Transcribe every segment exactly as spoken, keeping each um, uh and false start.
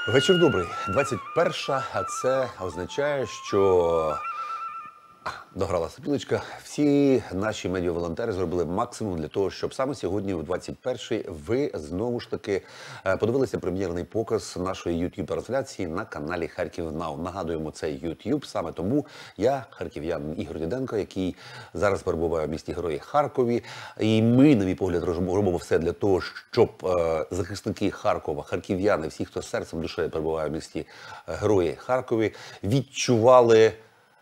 Вечір добрий. двадцять перша, а це означає, що дограла сопілочка. Всі наші медіаволонтери зробили максимум для того, щоб саме сьогодні, в двадцять першій, ви знову ж таки подивилися прем'єрний показ нашої YouTube-трансляції на каналі Харків Нау. Нагадуємо, це YouTube, саме тому я, харків'янин Ігор Діденко, який зараз перебуває в місті Герої Харкові. І ми, на мій погляд, робимо все для того, щоб захисники Харкова, харків'яни, всі, хто серцем душею перебуває в місті Герої Харкові, відчували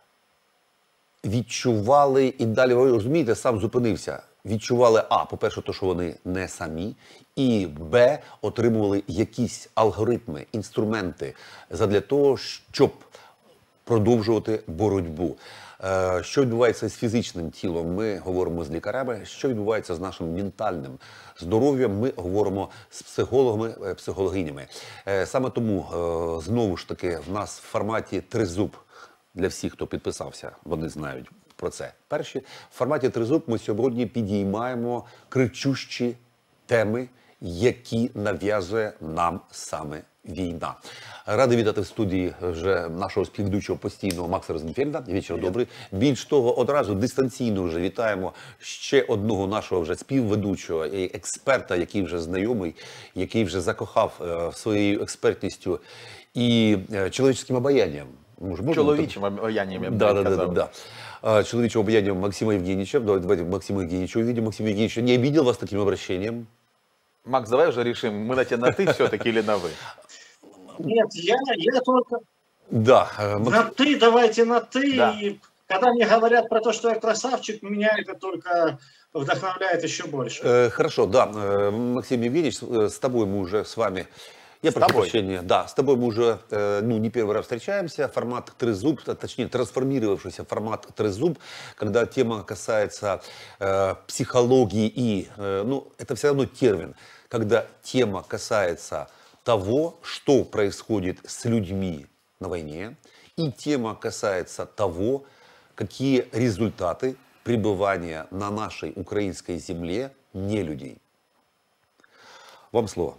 Відчували і далі, ви розумієте, сам зупинився. Відчували, а, по-перше, то, що вони не самі, і, б, отримували якісь алгоритми, інструменти задля того, щоб продовжувати боротьбу. Що відбувається з фізичним тілом, ми говоримо з лікарями. Що відбувається з нашим ментальним здоров'ям, ми говоримо з психологами, психологинями. Саме тому, знову ж таки, в нас в форматі «Тризуб». Для всіх, хто підписався, вони знають про це. Перші, в форматі «Тризуб» ми сьогодні підіймаємо кричущі теми, які нав'язує нам саме війна. Радий вітати в студії вже нашого співведучого постійного Макса Розенфельда. Вечір добрий. Більш того, одразу дистанційно вже вітаємо ще одного нашого вже співведучого і експерта, який вже знайомий, який вже закохав е, своєю експертністю і е, чоловічським обаянням. Чоловічим обаянням, я б да, сказав. Да, да, да. Человеческим обаянием Максима Евгеньевича. Давайте Максима Евгеньевича увидим. Максим Евгеньевич не обидел вас таким обращением? Макс, давай уже решим, мы на тебя на ты все-таки или на вы? Нет, я, я только да, Макс... на ты, давайте на ты. Да. И когда мне говорят про то, что я красавчик, меня это только вдохновляет еще больше. Э, хорошо, да. Максим Евгеньевич, с тобой мы уже с вами... Я прошу прощения. Да, с тобой мы уже э, ну, не первый раз встречаемся. Формат «Тризуб», точнее, трансформировавшийся формат «Тризуб», когда тема касается э, психологии и, э, ну, это все равно термин, когда тема касается того, что происходит с людьми на войне, и тема касается того, какие результаты пребывания на нашей украинской земле нелюдей. Вам слово.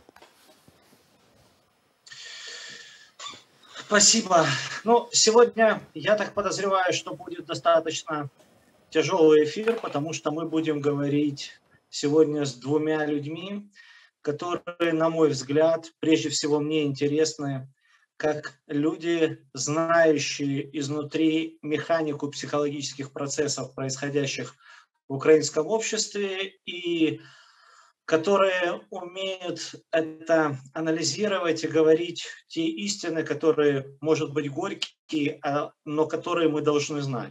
Спасибо. Ну, сегодня, я так подозреваю, что будет достаточно тяжелый эфир, потому что мы будем говорить сегодня с двумя людьми, которые, на мой взгляд, прежде всего мне интересны, как люди, знающие изнутри механику психологических процессов, происходящих в украинском обществе, и которые умеют это анализировать и говорить те истины, которые, может быть, горькие, но которые мы должны знать.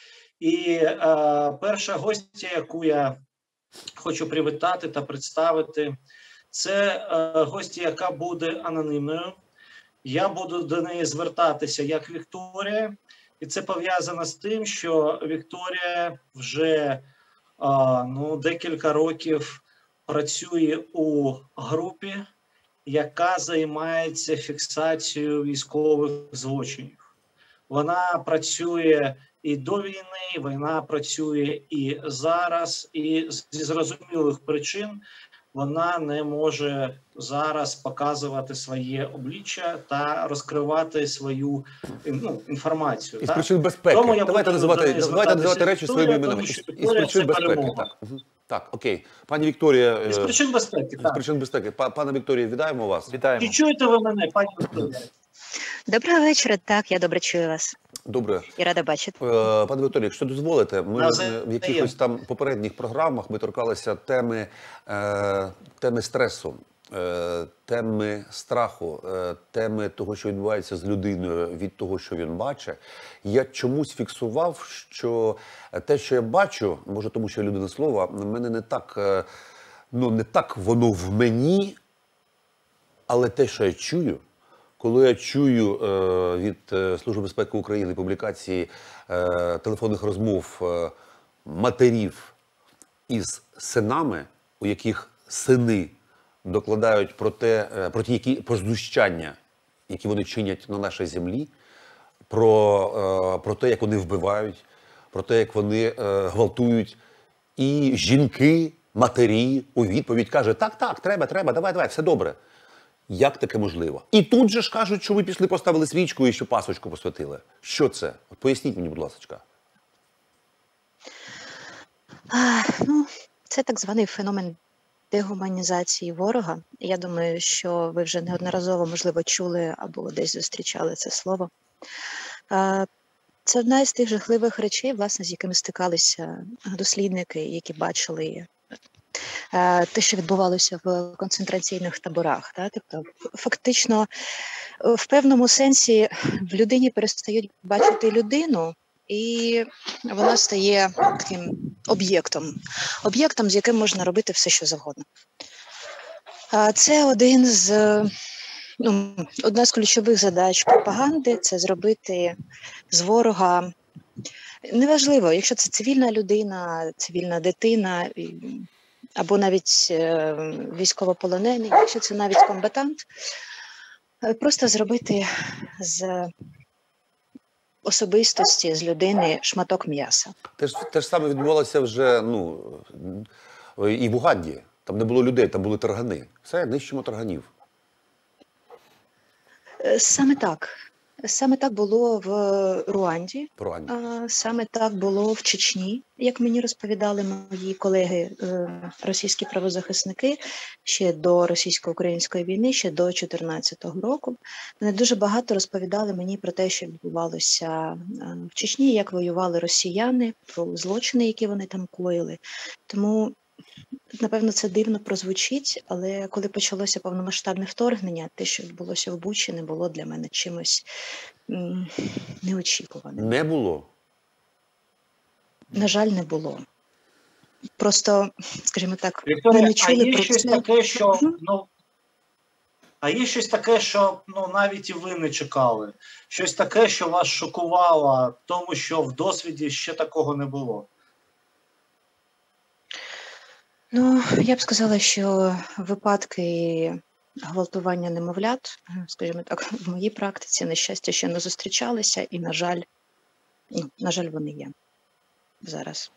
І е, перша гостя, яку я хочу привітати та представити, це е, гостя, яка буде анонімною. Я буду до неї звертатися як Вікторія, і це пов'язано з тим, що Вікторія вже е, ну, декілька років працює у групі, яка займається фіксацією військових злочинів. Вона працює і до війни, вона працює і зараз, і зі зрозумілих причин вона не може зараз показувати своє обличчя та розкривати свою ну, інформацію. Із причин безпеки. Тому я давайте називати, давайте називати речі своїми іменами. Із причин безпеки. Так. Так, окей. Пані Вікторія... Із причин безпеки, Із так. причин безпеки. Пане Вікторія, вітаємо вас. Вітаємо. Чи чуєте ви мене, пані Вікторія? Доброго вечора. Так, я добре чую вас. Добре. І рада бачити. Пане Вікторія, якщо дозволите, ми А, в якихось там попередніх програмах ми торкалися теми, е, теми стресу, е, теми страху, е, теми того, що відбувається з людиною від того, що він бачить. Я чомусь фіксував, що те, що я бачу, може тому, що я людина слова, в мене не так, е, ну не так воно в мені, але те, що я чую, коли я чую е, від е, Служби безпеки України публікації е, телефонних розмов е, матерів із синами, у яких сини докладають про те, е, про ті, які про знущання, які вони чинять на нашій землі, про, е, про те, як вони вбивають, про те, як вони е, гвалтують, і жінки, матері у відповідь каже: так, так, треба, треба, давай, давай, все добре. Як таке можливо? І тут же ж кажуть, що ви пішли, поставили свічку і ще пасочку посвятили. Що це? От поясніть мені, будь ласка. А, ну, це так званий феномен дегуманізації ворога. Я думаю, що ви вже неодноразово, можливо, чули або десь зустрічали це слово. А, це одна із тих жахливих речей, власне, з якими стикалися дослідники, які бачили е, те, що відбувалося в концентраційних таборах. Да? Тобто, фактично, в певному сенсі в людині перестають бачити людину, і вона стає таким об'єктом, об'єктом, з яким можна робити все, що завгодно. А це один з, ну, одна з ключових задач пропаганди – це зробити з ворога, неважливо, якщо це цивільна людина, цивільна дитина, і- або навіть е, військовополонений, якщо це навіть комбатант, е, просто зробити з особистості, з людини шматок м'яса. Те ж, те ж саме відбувалося вже, ну, і в Уганді. Там не було людей, там були таргани. Все, нищимо тарганів. Е, Саме так. Саме так було в Руанді, По Руанді. а, саме так було в Чечні, як мені розповідали мої колеги, е, російські правозахисники, ще до російсько-української війни, ще до дві тисячі чотирнадцятого року. Вони дуже багато розповідали мені про те, що відбувалося е, в Чечні, як воювали росіяни, про злочини, які вони там коїли. Тому, напевно, це дивно прозвучить, але коли почалося повномасштабне вторгнення, те, що відбулося в Бучі, не було для мене чимось м, неочікуваним. Не було. На жаль, не було. Просто, скажімо так, ми Вікторія, не а чули є про щось це. таке, що Мгм. ну а є щось таке, що ну навіть і ви не чекали. Щось таке, що вас шокувало, тому що в досвіді ще такого не було. Ну, я б сказала, що випадки гвалтування немовлят, скажімо так, в моїй практиці, на щастя, ще не зустрічалися, і, на жаль, ну, на жаль, вони є зараз.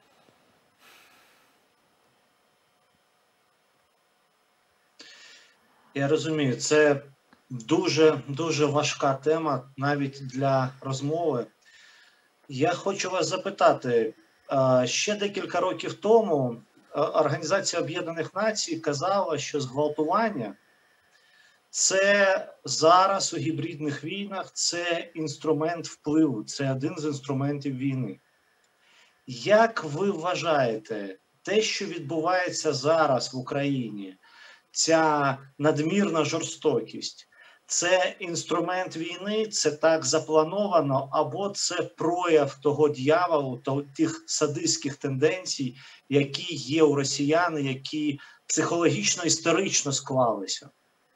Я розумію, це дуже дуже важка тема навіть для розмови. Я хочу вас запитати, а, ще декілька років тому а, Організація Об'єднаних Націй казала, що зґвалтування це зараз у гібридних війнах це інструмент впливу, це один з інструментів війни. Як ви вважаєте, те, що відбувається зараз в Україні, ця надмірна жорстокість, це інструмент війни, це так заплановано, або це прояв того дьяволу, того, тих садистських тенденцій, які є у росіян, які психологічно-історично склалися?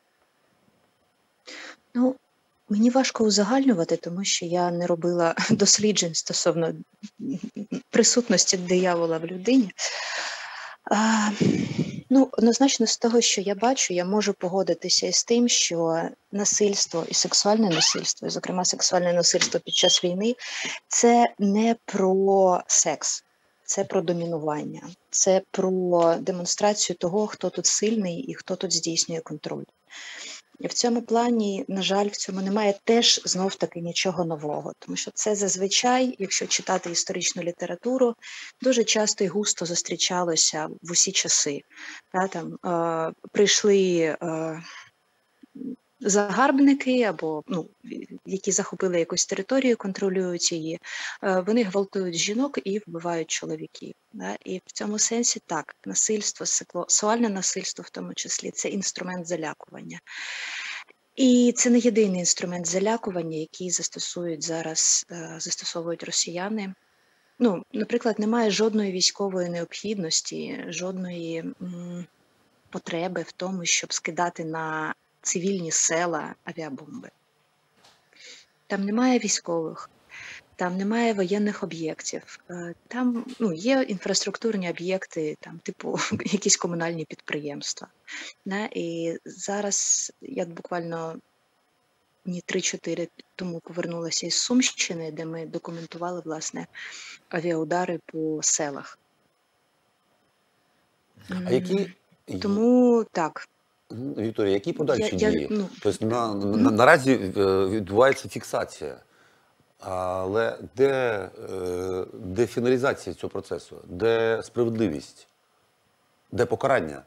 Ну, мені важко узагальнювати, тому що я не робила досліджень стосовно присутності диявола в людині. А, ну, однозначно з того, що я бачу, я можу погодитися із тим, що насильство і сексуальне насильство, і, зокрема, сексуальне насильство під час війни, це не про секс, це про домінування, це про демонстрацію того, хто тут сильний і хто тут здійснює контроль. І в цьому плані, на жаль, в цьому немає теж знов-таки нічого нового, тому що це зазвичай, якщо читати історичну літературу, дуже часто і густо зустрічалося в усі часи. Та, там, е, прийшли е, загарбники, або ну, які захопили якусь територію, контролюють її, е, вони гвалтують жінок і вбивають чоловіків. Да? І в цьому сенсі так, насильство, сексуальне насильство в тому числі, це інструмент залякування. І це не єдиний інструмент залякування, який застосують зараз, е, застосовують росіяни. Ну, наприклад, немає жодної військової необхідності, жодної м, потреби в тому, щоб скидати на цивільні села авіабомби. Там немає військових, там немає воєнних об'єктів, е, там ну, є інфраструктурні об'єкти, там, типу якісь комунальні підприємства. Да? І зараз я буквально дні три-чотири тому повернулася із Сумщини, де ми документували, власне, авіаудари по селах. А які, Тому так. Мгм. Вікторія, які подальші Я- я, дії? ну, Тобто на, на, наразі е, відбувається фіксація. Але де, е, де фіналізація цього процесу? Де справедливість? Де покарання?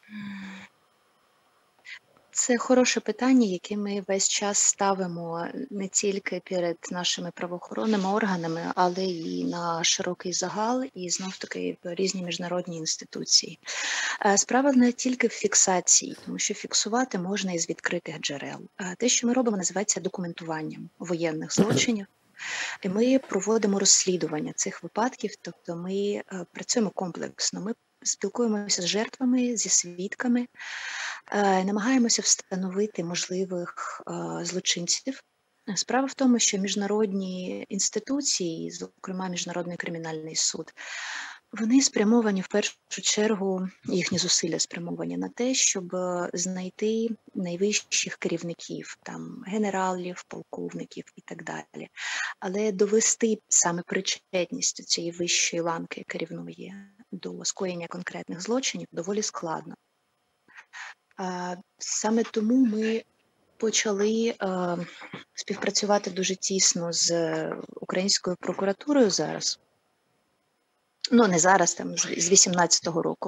Це хороше питання, яке ми весь час ставимо не тільки перед нашими правоохоронними органами, але і на широкий загал, і знов таки в різні міжнародні інституції. Е, Справа не тільки в фіксації, тому що фіксувати можна із відкритих джерел. Е, Те, що ми робимо, називається документуванням воєнних злочинів. І ми проводимо розслідування цих випадків, тобто ми е, працюємо комплексно. Ми спілкуємося з жертвами, зі свідками, е, намагаємося встановити можливих е, злочинців. Справа в тому, що міжнародні інституції, зокрема Міжнародний кримінальний суд, вони спрямовані в першу чергу, їхні зусилля спрямовані на те, щоб е, знайти найвищих керівників, там генералів, полковників і так далі. Але довести саме причетність цієї вищої ланки керівної до скоєння конкретних злочинів доволі складно. А, Саме тому ми почали е, співпрацювати дуже тісно з українською прокуратурою зараз. Ну, не зараз, там, з з вісімнадцятого року.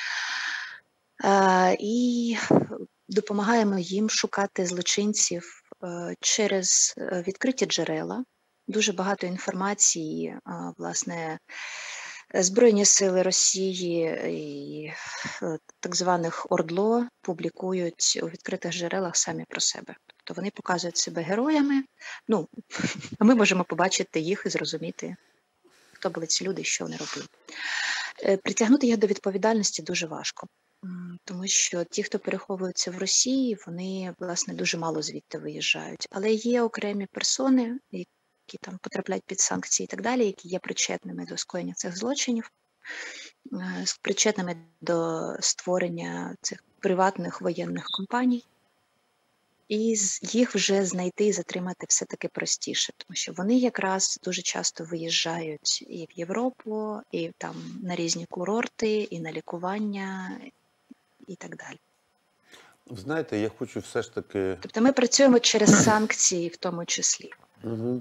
Е, І допомагаємо їм шукати злочинців е, через е, відкриті джерела. Дуже багато інформації, е, власне, Збройні сили Росії і е, так званих ОРДЛО публікують у відкритих джерелах самі про себе. Тобто вони показують себе героями, ну, а ми можемо побачити їх і зрозуміти, хто були ці люди і що вони робили. Е, Притягнути їх до відповідальності дуже важко, м, тому що ті, хто переховуються в Росії, вони, власне, дуже мало звідти виїжджають. Але є окремі персони, які там потрапляють під санкції і так далі, які є причетними до скоєння цих злочинів, е, з- причетними до створення цих приватних воєнних компаній. І з- їх вже знайти і затримати все-таки простіше, тому що вони якраз дуже часто виїжджають і в Європу, і там на різні курорти, і на лікування, і так далі. Ви знаєте, я хочу все ж таки. Тобто ми працюємо через санкції в тому числі. Угу.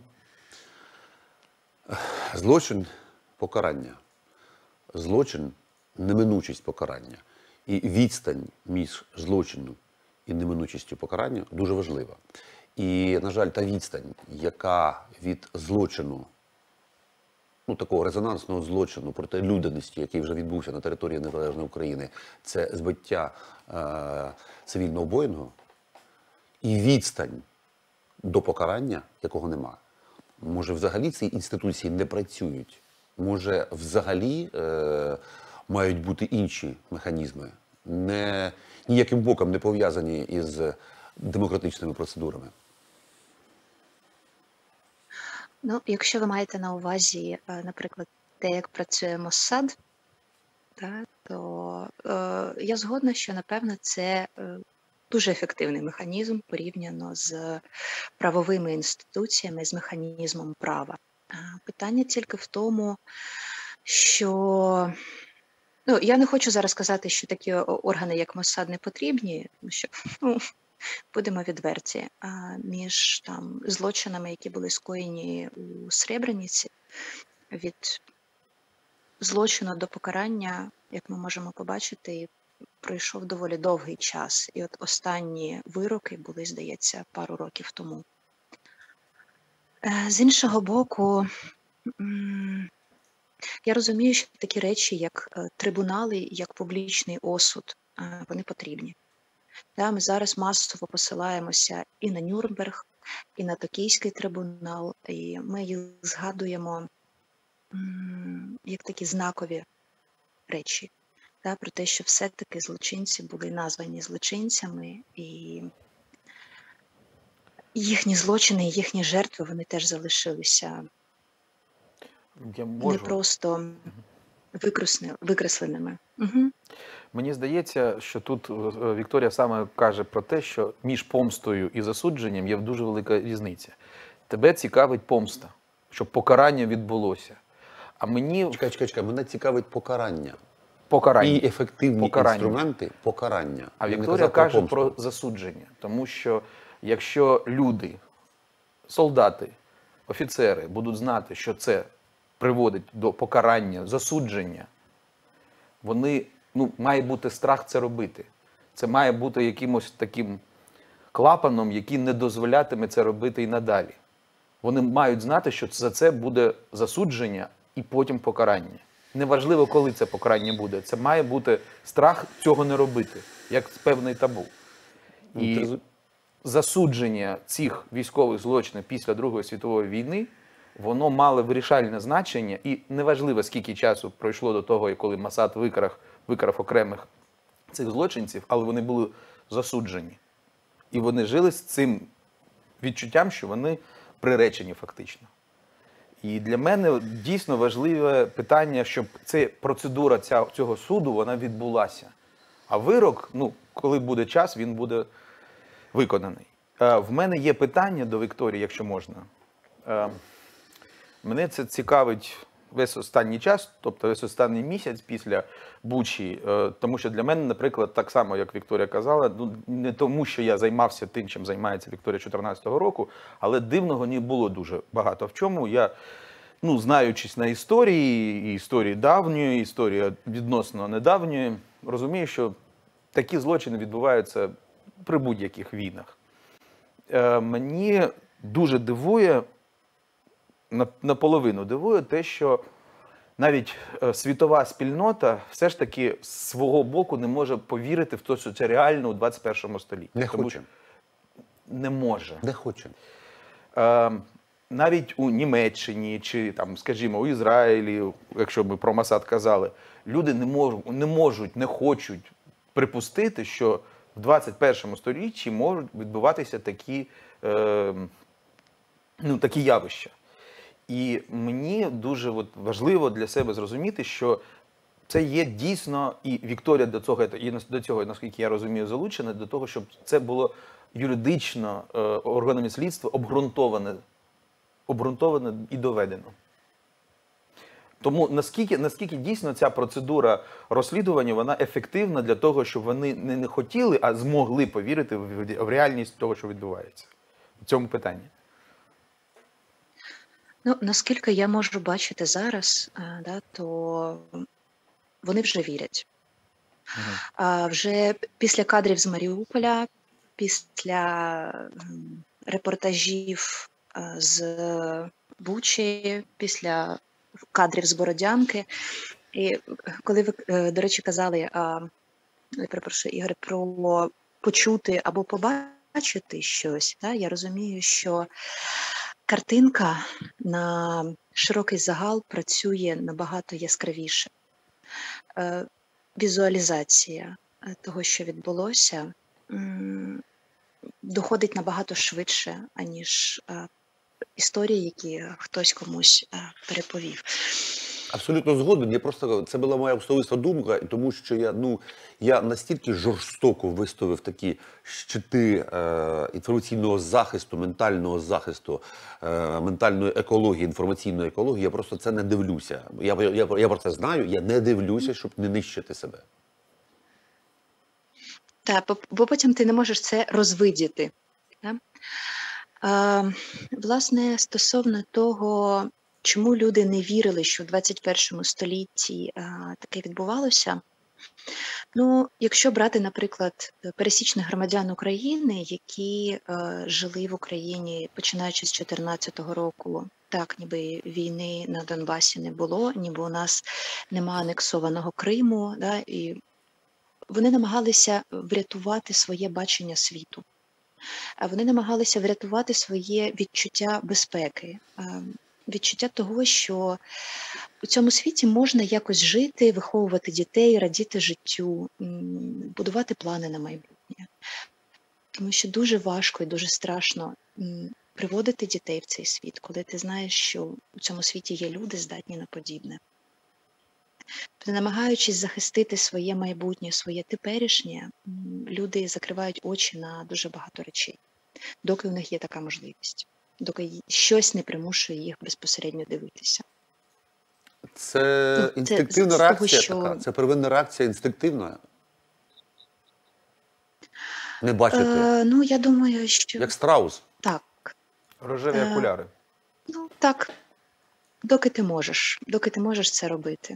Злочин покарання. Злочин неминучість покарання. І відстань між злочином і неминучістю покарання дуже важлива. І, на жаль, та відстань, яка від злочину, ну такого резонансного злочину проти людяності, який вже відбувся на території Незалежної України, це збиття е- цивільного Боїнгу, і відстань до покарання, якого нема. Може, взагалі ці інституції не працюють? Може, взагалі е, мають бути інші механізми, не, ніяким боком не пов'язані із демократичними процедурами? Ну, якщо ви маєте на увазі, е, наприклад, те, як працює Моссад, та, то е, я згодна, що, напевно, це е, дуже ефективний механізм порівняно з правовими інституціями, з механізмом права. Е, Питання тільки в тому, що ну, я не хочу зараз казати, що такі о- органи, як Моссад, не потрібні, тому що ну, будемо відверті. А між там злочинами, які були скоєні у Сребрениці, від злочину до покарання, як ми можемо побачити, пройшов доволі довгий час. І от останні вироки були, здається, пару років тому. Е, З іншого боку, м, я розумію, що такі речі, як е, трибунали, як публічний осуд, е, вони потрібні. Да, ми зараз масово посилаємося і на Нюрнберг, і на Токійський трибунал, і ми їх згадуємо м, як такі знакові речі, да, про те, що все-таки злочинці були названі злочинцями, і їхні злочини, їхні жертви, вони теж залишилися Я не можу. просто викресне- викресленими. Угу. Мені здається, що тут е, Вікторія саме каже про те, що між помстою і засудженням є дуже велика різниця. Тебе цікавить помста, щоб покарання відбулося. А мені Чекай, чекай, чекай, мене цікавить покарання. Покарання. І ефективні Покарання. інструменти покарання. А Я не Вікторія казав про каже помсту. про засудження, тому що якщо люди, солдати, офіцери будуть знати, що це приводить до покарання, засудження, вони, ну, має бути страх це робити. Це має бути якимось таким клапаном, який не дозволятиме це робити і надалі. Вони мають знати, що за це буде засудження і потім покарання. Неважливо, коли це покарання буде. Це має бути страх цього не робити, як певний табу. І засудження цих військових злочинів після Другої світової війни, воно мало вирішальне значення, і неважливо, скільки часу пройшло до того, коли Масад викрав, викрав окремих цих злочинців, але вони були засуджені. І вони жили з цим відчуттям, що вони приречені фактично. І для мене дійсно важливе питання, щоб ця процедура ця, цього суду, вона відбулася. А вирок, ну, коли буде час, він буде виконаний. Е, в мене є питання до Вікторії, якщо можна. Е, мене це цікавить весь останній час, тобто весь останній місяць після Бучі, е, тому що для мене, наприклад, так само, як Вікторія казала, ну, не тому, що я займався тим, чим займається Вікторія чотирнадцятого року, але дивного не було дуже багато в чому. Я, ну, знаючись на історії, і історії давньої, історії відносно недавньої, розумію, що такі злочини відбуваються при будь-яких війнах. Е, мені дуже дивує, наполовину дивує те, що навіть е, світова спільнота все ж таки з свого боку не може повірити в те, що це реально у двадцять першому столітті. Не Тому хоче. що не може. Не хоче. Е, навіть у Німеччині чи, там, скажімо, у Ізраїлі, якщо ми про Масад казали, люди не можуть, не можуть, не хочуть припустити, що в двадцять першому сторіччі можуть відбуватися такі, е, ну, такі явища. І мені дуже от важливо для себе зрозуміти, що це є дійсно, і Вікторія до цього, і до цього, наскільки я розумію, залучена, до того, щоб це було юридично е, органами слідства обґрунтоване, обґрунтоване і доведено. Тому наскільки, наскільки дійсно ця процедура розслідування, вона ефективна для того, щоб вони не, не хотіли, а змогли повірити в, в реальність того, що відбувається в цьому питанні? Ну, наскільки я можу бачити зараз, а, да, то вони вже вірять. Угу. А вже після кадрів з Маріуполя, після м, репортажів а, з Бучі, після кадрів з Бородянки. І коли ви, е, до речі, казали, а, я перепрошую, Ігор, про почути або побачити щось, да, я розумію, що картинка на широкий загал працює набагато яскравіше. Е, візуалізація того, що відбулося, м, доходить набагато швидше, аніж е, історії, які хтось комусь е, переповів. Абсолютно згоден. Я просто, це була моя особиста думка, і тому що я, ну, я настільки жорстоко виставив такі щити е, інформаційного захисту, ментального захисту, е, ментальної екології, інформаційної екології, я просто це не дивлюся. Я, я, я про це знаю, я не дивлюся, щоб не нищити себе. Так, бо, бо потім ти не можеш це розвидіти. Да? А, власне, стосовно того, чому люди не вірили, що в двадцять першому столітті а, таке відбувалося, ну, якщо брати, наприклад, пересічних громадян України, які а, жили в Україні, починаючи з чотирнадцятого року, так, ніби війни на Донбасі не було, ніби у нас нема анексованого Криму, да, і вони намагалися врятувати своє бачення світу. Вони намагалися врятувати своє відчуття безпеки, відчуття того, що у цьому світі можна якось жити, виховувати дітей, радіти життю, будувати плани на майбутнє. Тому що дуже важко і дуже страшно приводити дітей в цей світ, коли ти знаєш, що у цьому світі є люди, здатні на подібне. Тобто, намагаючись захистити своє майбутнє, своє теперішнє, люди закривають очі на дуже багато речей, доки у них є така можливість, доки щось не примушує їх безпосередньо дивитися. Це Ну, це інстинктивна з того, реакція що- така, це первинна реакція інстинктивна. Не бачити, Е, ну, я думаю, що як страус. так. Рожеві Е, окуляри. Ну, так. Доки ти можеш, доки ти можеш це робити.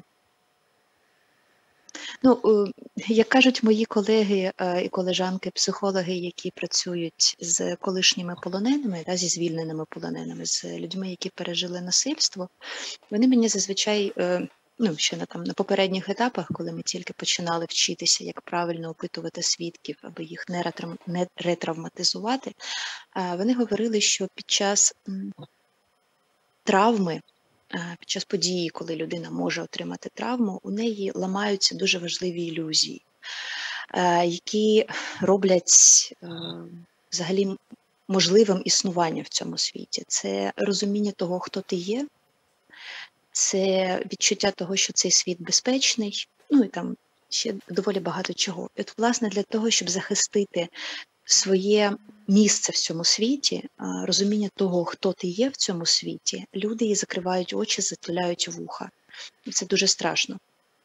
Ну, е, як кажуть мої колеги е, і колежанки-психологи, які працюють з колишніми полоненими, да, зі звільненими полоненими, з людьми, які пережили насильство, вони мені зазвичай, е, ну, ще на, там, на попередніх етапах, коли ми тільки починали вчитися, як правильно опитувати свідків, аби їх не, ретрам, не ретравматизувати, е, вони говорили, що під час м, травми, е, під час події, коли людина може отримати травму, у неї ламаються дуже важливі ілюзії, е, які роблять е, взагалі м- можливим існування в цьому світі. Це розуміння того, хто ти є, це відчуття того, що цей світ безпечний, ну і там ще доволі багато чого. І от, власне, для того, щоб захистити своє місце в цьому світі, а, розуміння того, хто ти є в цьому світі, люди і закривають очі, затуляють вуха. І це дуже страшно.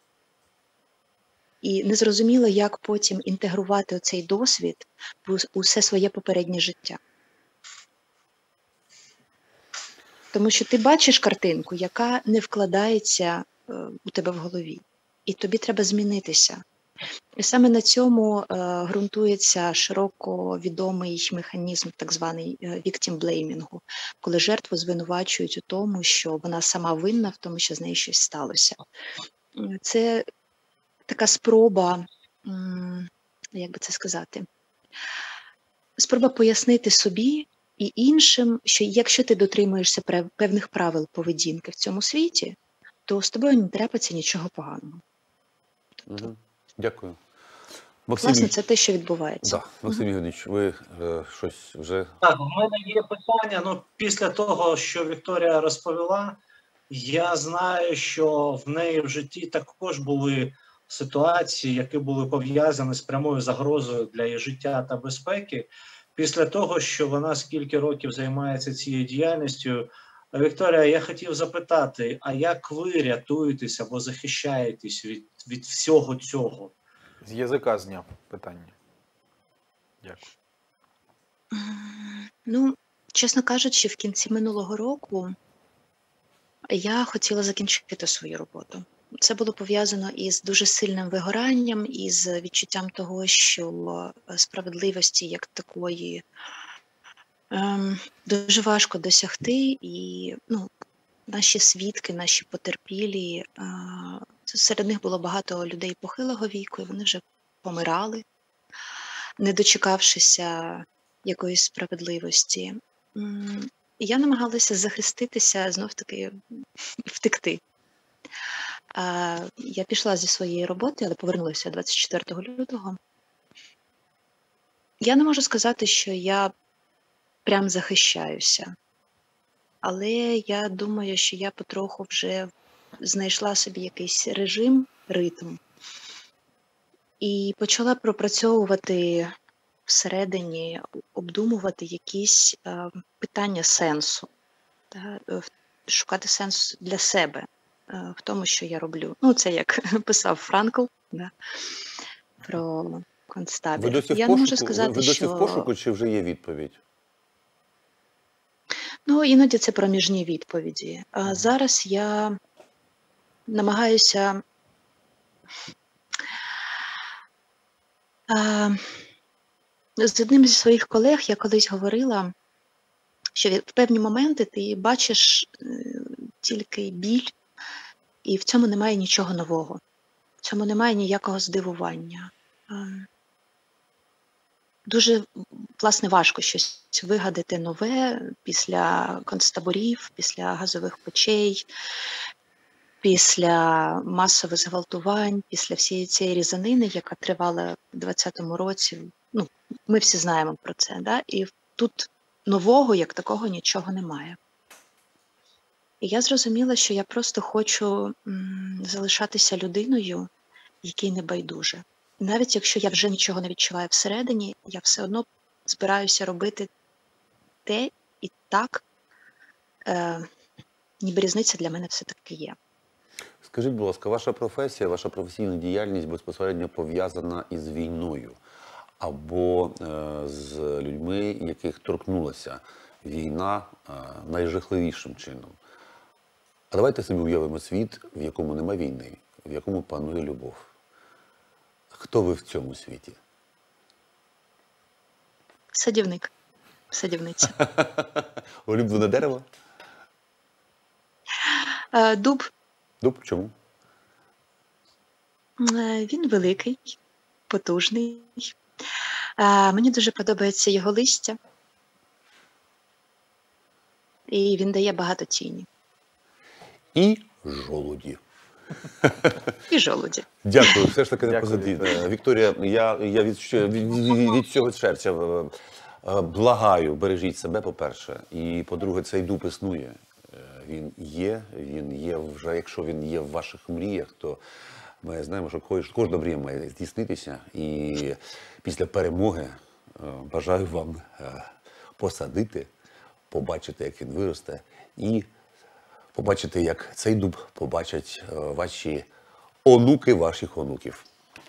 І незрозуміло, як потім інтегрувати оцей досвід в ус- усе своє попереднє життя. Тому що ти бачиш картинку, яка не вкладається е, у тебе в голові. І тобі треба змінитися. І саме на цьому е, ґрунтується широко відомий механізм так званий е, victim blaming, коли жертву звинувачують у тому, що вона сама винна в тому, що з нею щось сталося. М, Це така спроба, м, як би це сказати, спроба пояснити собі і іншим, що якщо ти дотримуєшся пре- певних правил поведінки в цьому світі, то з тобою не трапиться нічого поганого. Угу. Дякую. Максим, Власне, Ігор- це те, що відбувається. да. Максим Ігорович, ви е, щось вже... Так, у мене є питання. Ну, після того, що Вікторія розповіла, я знаю, що в неї в житті також були ситуації, які були пов'язані з прямою загрозою для її життя та безпеки. Після того, що вона скільки років займається цією діяльністю, Вікторія, я хотів запитати, а як ви рятуєтесь або захищаєтесь від, від всього цього? З язика зняв питання. Дякую. М, Ну, чесно кажучи, в кінці минулого року я хотіла закінчити свою роботу. Це було пов'язано із дуже сильним вигоранням, із відчуттям того, що е, справедливості як такої ем, дуже важко досягти, і ну, наші свідки, наші потерпілі, е, серед них було багато людей похилого віку, і вони вже помирали, не дочекавшися якоїсь справедливості. М, і Я намагалася захиститися, знов-таки втекти. А, Я пішла зі своєї роботи, але повернулася двадцять четвертого лютого. Я не можу сказати, що я прям захищаюся, але я думаю, що я потроху вже знайшла собі якийсь режим, ритм, і почала пропрацьовувати всередині, обдумувати якісь е, питання сенсу, та, е, в- шукати сенс для себе е, в тому, що я роблю. Ну, це як писав Франкл, да, про Ви концтабір. досі в Я не можу пошуку? Ви, сказати, ви досі що в пошуку, чи вже є відповідь? ну, іноді це проміжні відповіді. А Мгм. зараз я намагаюся а, з одним зі своїх колег я колись говорила, що в певні моменти ти бачиш е, тільки біль, і в цьому немає нічого нового, в цьому немає ніякого здивування. Ем, Дуже, власне, важко щось вигадати нове після концтаборів, після газових печей, після масових зґвалтувань, після всієї цієї різанини, яка тривала в двадцятому році. Ну, ми всі знаємо про це, да? І тут нового, як такого, нічого немає. І я зрозуміла, що я просто хочу м, залишатися людиною, якій не байдуже. І навіть якщо я вже нічого не відчуваю всередині, я все одно збираюся робити те і так, е, ніби різниця для мене все-таки є. Скажіть, будь ласка, ваша професія, ваша професійна діяльність безпосередньо пов'язана із війною або е, з людьми, яких торкнулася війна е, найжахливішим чином. А давайте собі уявимо світ, в якому нема війни, в якому панує любов. Хто ви в цьому світі? Садівник. Садівниця. Улюблене дерево? Е, Дуб. Дуб? Чому? Е, Він великий, потужний. Е, Мені дуже подобається його листя. І він дає багато тіні. І жолуді. І жолуді. Дякую, все ж таки не Дякую, позитивно. Вікторія, я, я від, що- від, від, від цього серця е, е, благаю, бережіть себе, по-перше. І, по-друге, цей дуб існує. Е, Він є, він є вже, якщо він є в ваших мріях, то ми знаємо, що кож- кожна мрія має здійснитися. І після перемоги е, бажаю вам е, посадити, побачити, як він виросте, і побачити, як цей дуб побачать е, ваші онуки ваших онуків.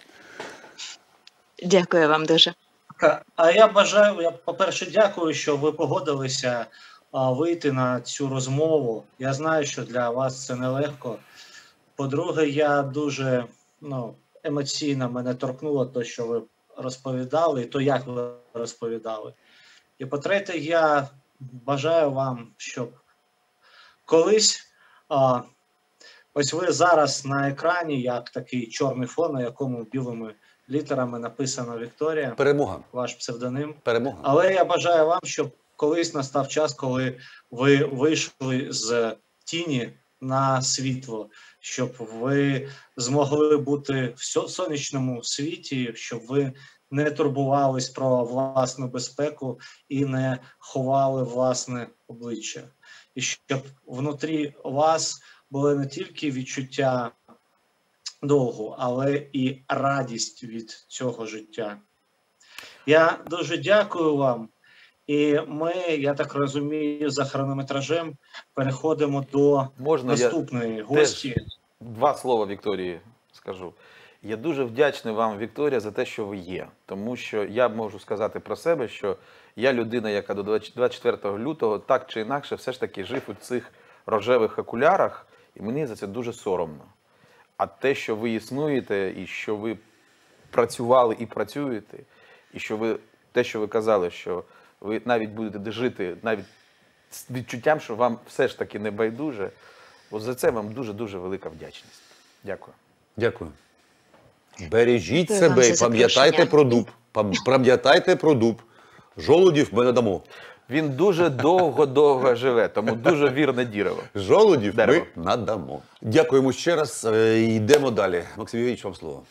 Дякую вам дуже. А я бажаю, я, по-перше, дякую, що ви погодилися а, вийти на цю розмову. Я знаю, що для вас це нелегко. По-друге, я дуже ну, емоційно мене торкнуло те, що ви розповідали, і то, як ви розповідали. І по-третє, я бажаю вам, щоб колись, а, ось ви зараз на екрані, як такий чорний фон, на якому білими літерами написано Вікторія, Перемога. ваш псевдоним. Перемога. Але я бажаю вам, щоб колись настав час, коли ви вийшли з тіні на світло, щоб ви змогли бути в сонячному світі, щоб ви не турбувались про власну безпеку і не ховали власне обличчя. І щоб внутрі вас були не тільки відчуття довгу, але і радість від цього життя. Я дуже дякую вам. І ми, я так розумію, за хронометражем переходимо до Можна наступної я гості. теж два слова Вікторії скажу. Я дуже вдячний вам, Вікторія, за те, що ви є. Тому що я можу сказати про себе, що я людина, яка до двадцять четвертого лютого так чи інакше все ж таки жив у цих рожевих окулярах, і мені за це дуже соромно. А те, що ви існуєте, і що ви працювали і працюєте, і що ви, те, що ви казали, що ви навіть будете жити навіть з відчуттям, що вам все ж таки не байдуже, от за це вам дуже-дуже велика вдячність. Дякую. Дякую. Бережіть Дякую вам себе і за пам'ятайте запрошення. про дуб. Пам- Пам'ятайте про дуб. Жолудів ми не дамо. Він дуже довго-довго живе, тому дуже вірне дерево. Жолудів Дерево. ми надамо. Дякуємо ще раз. Е, Йдемо далі. Максим Євгенович, вам слово.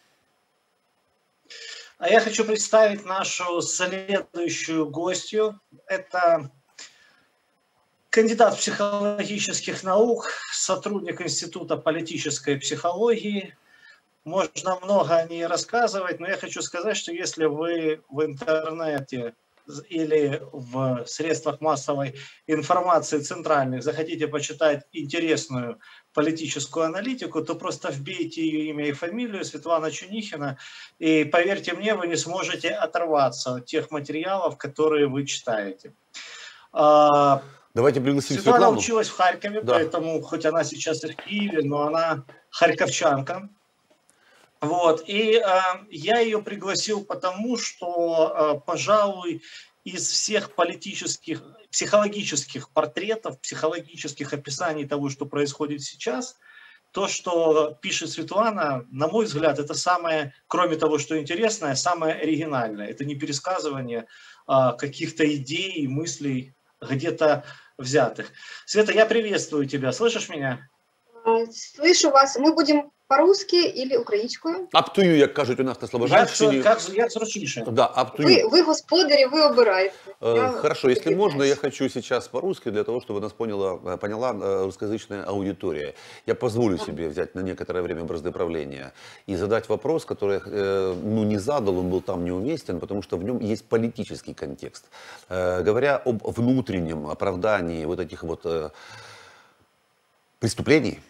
А я хочу представить нашу следующую гостью. Это кандидат психологических наук, сотрудник Института политической психологии. Можно много о ней рассказывать, но я хочу сказать, что если вы в интернете или в средствах массовой информации центральных захотите почитать интересную политическую аналитику, то просто вбейте ее имя и фамилию Светлана Чунихина, и поверьте мне, вы не сможете оторваться от тех материалов, которые вы читаете. А, Давайте пригласим Светлана Светлану. училась в Харькове, Да. поэтому, хоть она сейчас и в Киеве, но она харьковчанка. Вот. И э, я ее пригласил потому, что, э, пожалуй, из всех политических, психологических портретов, психологических описаний того, что происходит сейчас, то, что пишет Светлана, на мой взгляд, это самое, кроме того, что интересное, самое оригинальное. Это не пересказывание а, каких-то идей и мыслей где-то взятых. Света, я приветствую тебя. Слышишь меня? Слышу вас. Мы будем по-русски или українською? Аптую, як кажуть у нас на Як, Слобожанщині. як, як зручніше. Да, аптую. Ви, ви господарі, ви обираєте. Э, Я Хорошо, если присоединяюсь. можно, я хочу сейчас по-русски, для того, чтобы нас поняла, э, поняла э, русскоязычная аудитория. Я позволю себе взять на некоторое время бразды правления и задать вопрос, который э, ну, не задал, он был там неуместен, потому что в нем есть политический контекст. Э, Говоря об внутреннем оправдании вот этих вот э, преступлений,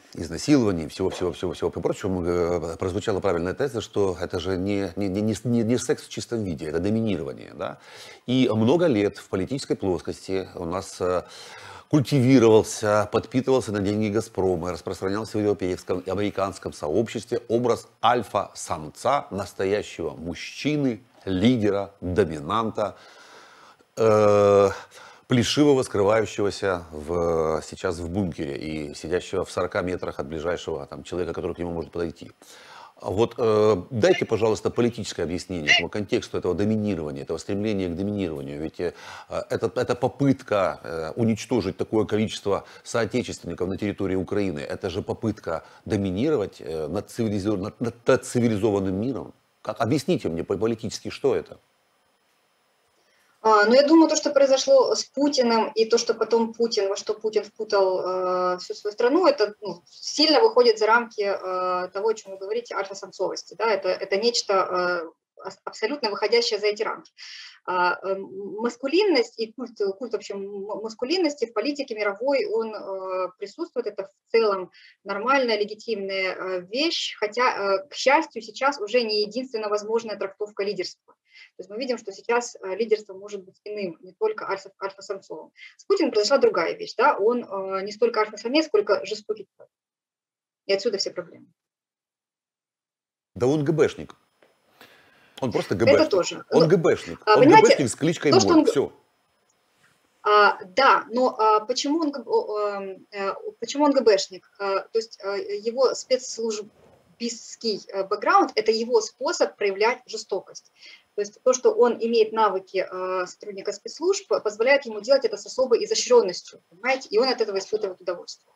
изнасилований, всего-всего-всего-всего прочего, э, прозвучала правильная теза, что это же не, не, не, не, не секс в чистом виде, это доминирование. Да? И много лет в политической плоскости у нас э, культивировался, подпитывался на деньги «Газпрома», распространялся в европейском и американском сообществе образ альфа-самца, настоящего мужчины, лидера, доминанта, э, плешивого, скрывающегося в, сейчас в бункере и сидящего в сорока метрах от ближайшего там, человека, который к нему может подойти. Вот э, дайте, пожалуйста, политическое объяснение этому контексту этого доминирования, этого стремления к доминированию. Ведь э, это, это попытка э, уничтожить такое количество соотечественников на территории Украины. Это же попытка доминировать э, над, цивилизов... над, над цивилизованным миром. Как? Объясните мне политически, что это? А, ну, я думаю, то, что произошло с Путиным, и то, что потом Путин, во что Путин впутал э, всю свою страну, это ну, сильно выходит за рамки э, того, о чем вы говорите, альфа-самцовости. Да? Это, это нечто э, абсолютно выходящее за эти рамки. А, э, маскулинность и культ, культ вообще маскулинности в политике мировой, он э, присутствует, это в целом нормальная, легитимная э, вещь, хотя, э, к счастью, сейчас уже не единственно возможная трактовка лидерства. То есть мы видим, что сейчас лидерство может быть иным, не только альфа, альфа-самцовым. С Путиным произошла другая вещь. Да? Он э, не столько альфа-самец, сколько жестокий человек. И отсюда все проблемы. Да он ГБшник. Он просто ГБшник. Это тоже. Он но, ГБшник. А, он ГБшник с кличкой то, Ноль. Он... Все. А, да, но а, почему, он, а, почему он ГБшник? А, то есть а, его спецслужбистский бэкграунд – это его способ проявлять жестокость. То есть то, что он имеет навыки э, сотрудника спецслужб, позволяет ему делать это с особой изощренностью, понимаете, и он от этого испытывает удовольствие.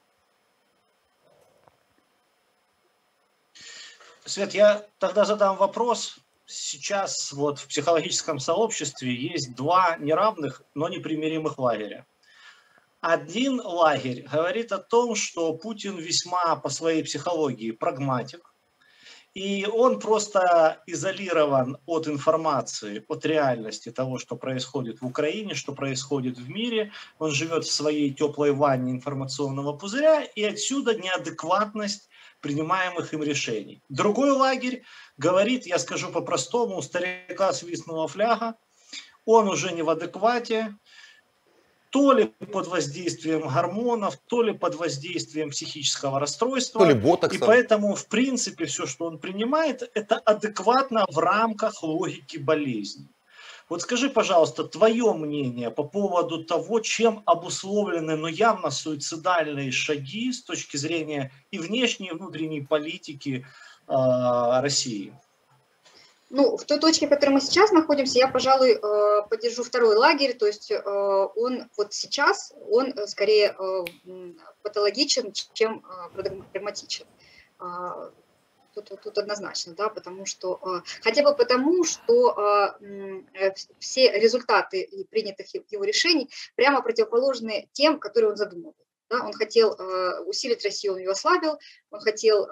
Свет, я тогда задам вопрос. Сейчас вот в психологическом сообществе есть два неравных, но непримиримых лагеря. Один лагерь говорит о том, что Путин весьма по своей психологии прагматик, и он просто изолирован от информации, от реальности того, что происходит в Украине, что происходит в мире. Он живет в своей теплой ванне информационного пузыря, и отсюда неадекватность принимаемых им решений. Другой лагерь говорит, я скажу по-простому, у старика свистнула фляга, он уже не в адеквате, то ли под воздействием гормонов, то ли под воздействием психического расстройства. То ли ботокса. И поэтому, в принципе, все, что он принимает, это адекватно в рамках логики болезни. Вот скажи, пожалуйста, твое мнение по поводу того, чем обусловлены, но явно суицидальные шаги с точки зрения и внешней, и внутренней политики э, России? Ну, в той точке, в которой мы сейчас находимся, я, пожалуй, поддержу второй лагерь, то есть он вот сейчас, он скорее патологичен, чем прагматичен. Тут, тут однозначно, да, потому что, хотя бы потому, что все результаты принятых его решений прямо противоположны тем, которые он задумал. Да, он хотел усилить Россию, он ее ослабил, он хотел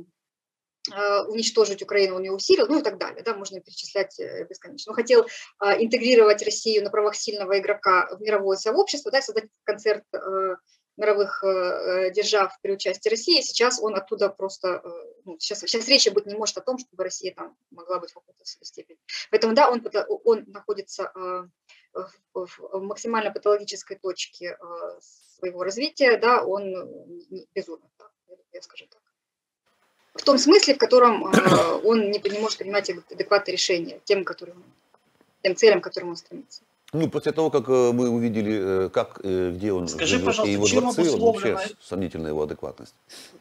уничтожить Украину, он ее усилил, ну и так далее, да, можно перечислять бесконечно. Он хотел а, интегрировать Россию на правах сильного игрока в мировое сообщество, да, создать концерт а, мировых а, держав при участии России. Сейчас он оттуда просто, а, ну, сейчас, сейчас речи быть не может о том, чтобы Россия там могла быть в какой-то степени. Поэтому, да, он, он находится а, в, в максимально патологической точке а, своего развития, да, он безумен, да, я скажу так. В том смысле, в котором э, он не, не может принимать адекватные решения тем, которым, тем целям, к которым он стремится. Ну, после того, как э, мы увидели, э, как, э, где он Скажи, живет, пожалуйста, и его чем дворцы, обусловлено... вообще сомнительная его адекватность.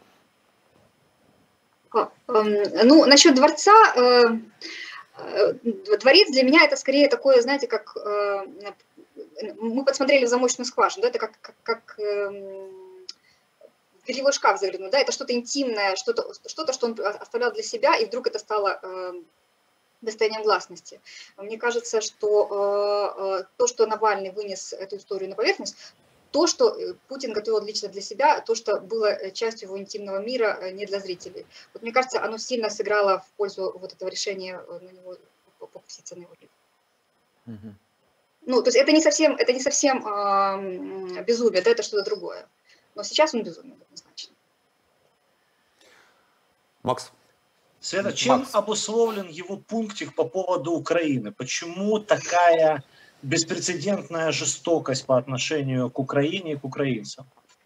А, э, ну, насчет дворца, э, э, дворец для меня это скорее такое, знаете, как э, мы подсмотрели в замочную скважину, да, это как... как, как э, перьевой шкаф заглянул, да, это что-то интимное, что-то, что-то, что он оставлял для себя, и вдруг это стало э, достоянием гласности. Мне кажется, что э, то, что Навальный вынес эту историю на поверхность, то, что Путин готовил лично для себя, то, что было частью его интимного мира, не для зрителей. Вот мне кажется, оно сильно сыграло в пользу вот этого решения на него покуситься на его жизнь. Угу. Ну, то есть это не совсем, это не совсем э, безумие, да, это что-то другое. Но сейчас он безумен, однозначно. Макс? Света, чем Макс. обусловлен его пунктик по поводу Украины? Почему такая беспрецедентная жестокость по отношению к Украине и к украинцам?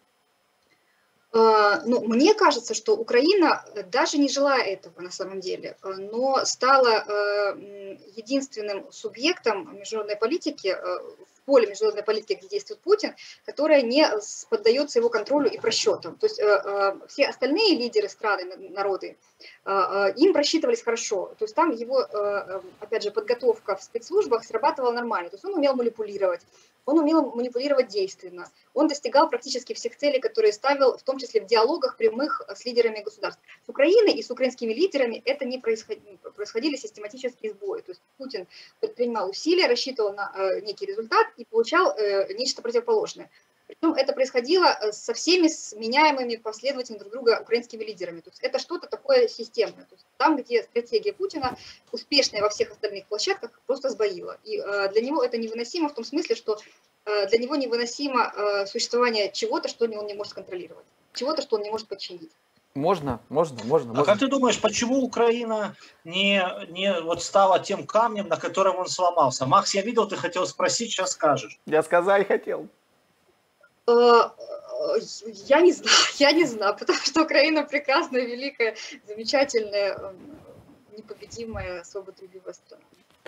А, Ну, мне кажется, что Украина, э, даже не желая этого на самом деле, э, но стала э, м, единственным субъектом международной политики, э, в поле международной политики, где действует Путин, которая не с- поддается его контролю и просчетам. То есть э, э, все остальные лидеры страны, на- народы, э, э, им просчитывались хорошо. То есть там его, э, э, опять же, подготовка в спецслужбах срабатывала нормально. То есть он умел манипулировать, он умел манипулировать действенно. Он достигал практически всех целей, которые ставил, в том числе в диалогах прямых с лидерами государств. С Украиной и с украинскими лидерами это не происходили, происходили систематические сбои. То есть Путин предпринимал усилия, рассчитывал на э, некий результат и получал э, нечто противоположное. Причем это происходило э, со всеми сменяемыми последовательно друг друга украинскими лидерами. То есть это что-то такое системное. То есть там, где стратегия Путина успешная во всех остальных площадках, просто сбоила. И э, для него это невыносимо в том смысле, что э, для него невыносимо э, существование чего-то, что он не может контролировать, чего-то, что он не может подчинить. Можно, можно, можно. А можно. как ты думаешь, почему Украина не, не вот стала тем камнем, на котором он сломался? Макс, я видел, ты хотел спросить, сейчас скажешь. Я сказать хотел. Э, э, Я не знаю, я не знаю, потому что Украина прекрасная, великая, замечательная, э, непобедимая, свободолюбивая страна.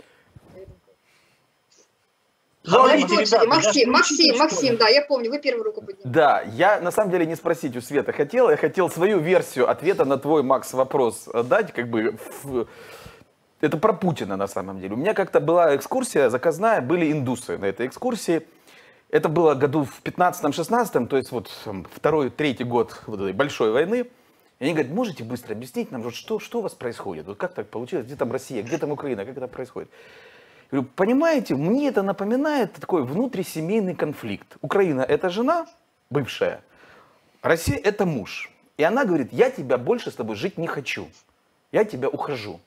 Говорите, Точно, ребята, я ж Максим, не Максим, учитель, Максим, что ли? да, я помню, вы первую руку подняли. Да, я на самом деле не спросить у Светы хотел, я хотел свою версию ответа на твой, Макс, вопрос дать, как бы, в- это про Путина на самом деле. У меня как-то была экскурсия заказная, были индусы на этой экскурсии. Это было году в пятнадцатом-шестнадцатом, то есть вот там, второй, третий год вот этой большой войны. И они говорят, можете быстро объяснить нам, вот что, что у вас происходит? Вот как так получилось? Где там Россия, где там Украина, как это происходит? Я говорю, понимаете, мне это напоминает такой внутрисемейный конфликт. Украина – это жена бывшая, Россия – это муж. И она говорит, я тебя больше с тобой жить не хочу, я от тебя ухожу.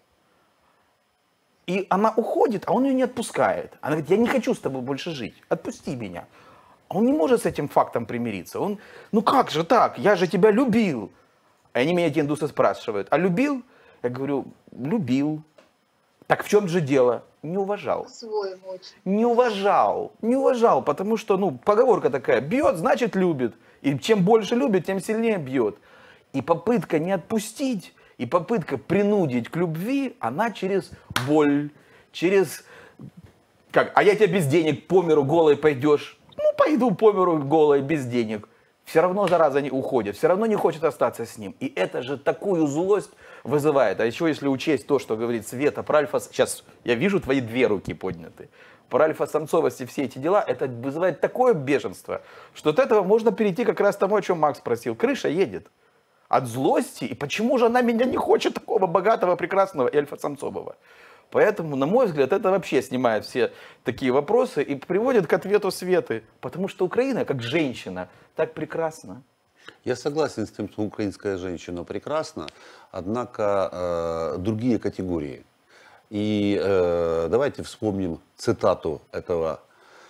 И она уходит, а он ее не отпускает. Она говорит, я не хочу с тобой больше жить, отпусти меня. А он не может с этим фактом примириться. Он, ну как же так, я же тебя любил. И они меня, эти индусы, спрашивают, а любил? Я говорю, любил. Так в чем же дело? Не уважал. По-своему очень. Не уважал. Не уважал, потому что, ну, поговорка такая, бьет, значит любит. И чем больше любит, тем сильнее бьет. И попытка не отпустить, и попытка принудить к любви, она через боль, через, как, а я тебе без денег по миру голой пойдешь. Ну, пойду по миру голой без денег. Все равно, зараза, не уходит, все равно не хочет остаться с ним. И это же такую злость вызывает. А еще если учесть то, что говорит Света про альфа... Сейчас я вижу твои две руки подняты. Про альфа-самцовость и все эти дела, это вызывает такое бешенство, что от этого можно перейти как раз к тому, о чем Макс спросил. Крыша едет от злости. И почему же она меня не хочет такого богатого, прекрасного и альфа-самцового? Поэтому, на мой взгляд, это вообще снимает все такие вопросы и приводит к ответу Светы. Потому что Украина, как женщина, так прекрасна. Я согласен с тем, что украинская женщина прекрасна, однако э, другие категории. И э, давайте вспомним цитату этого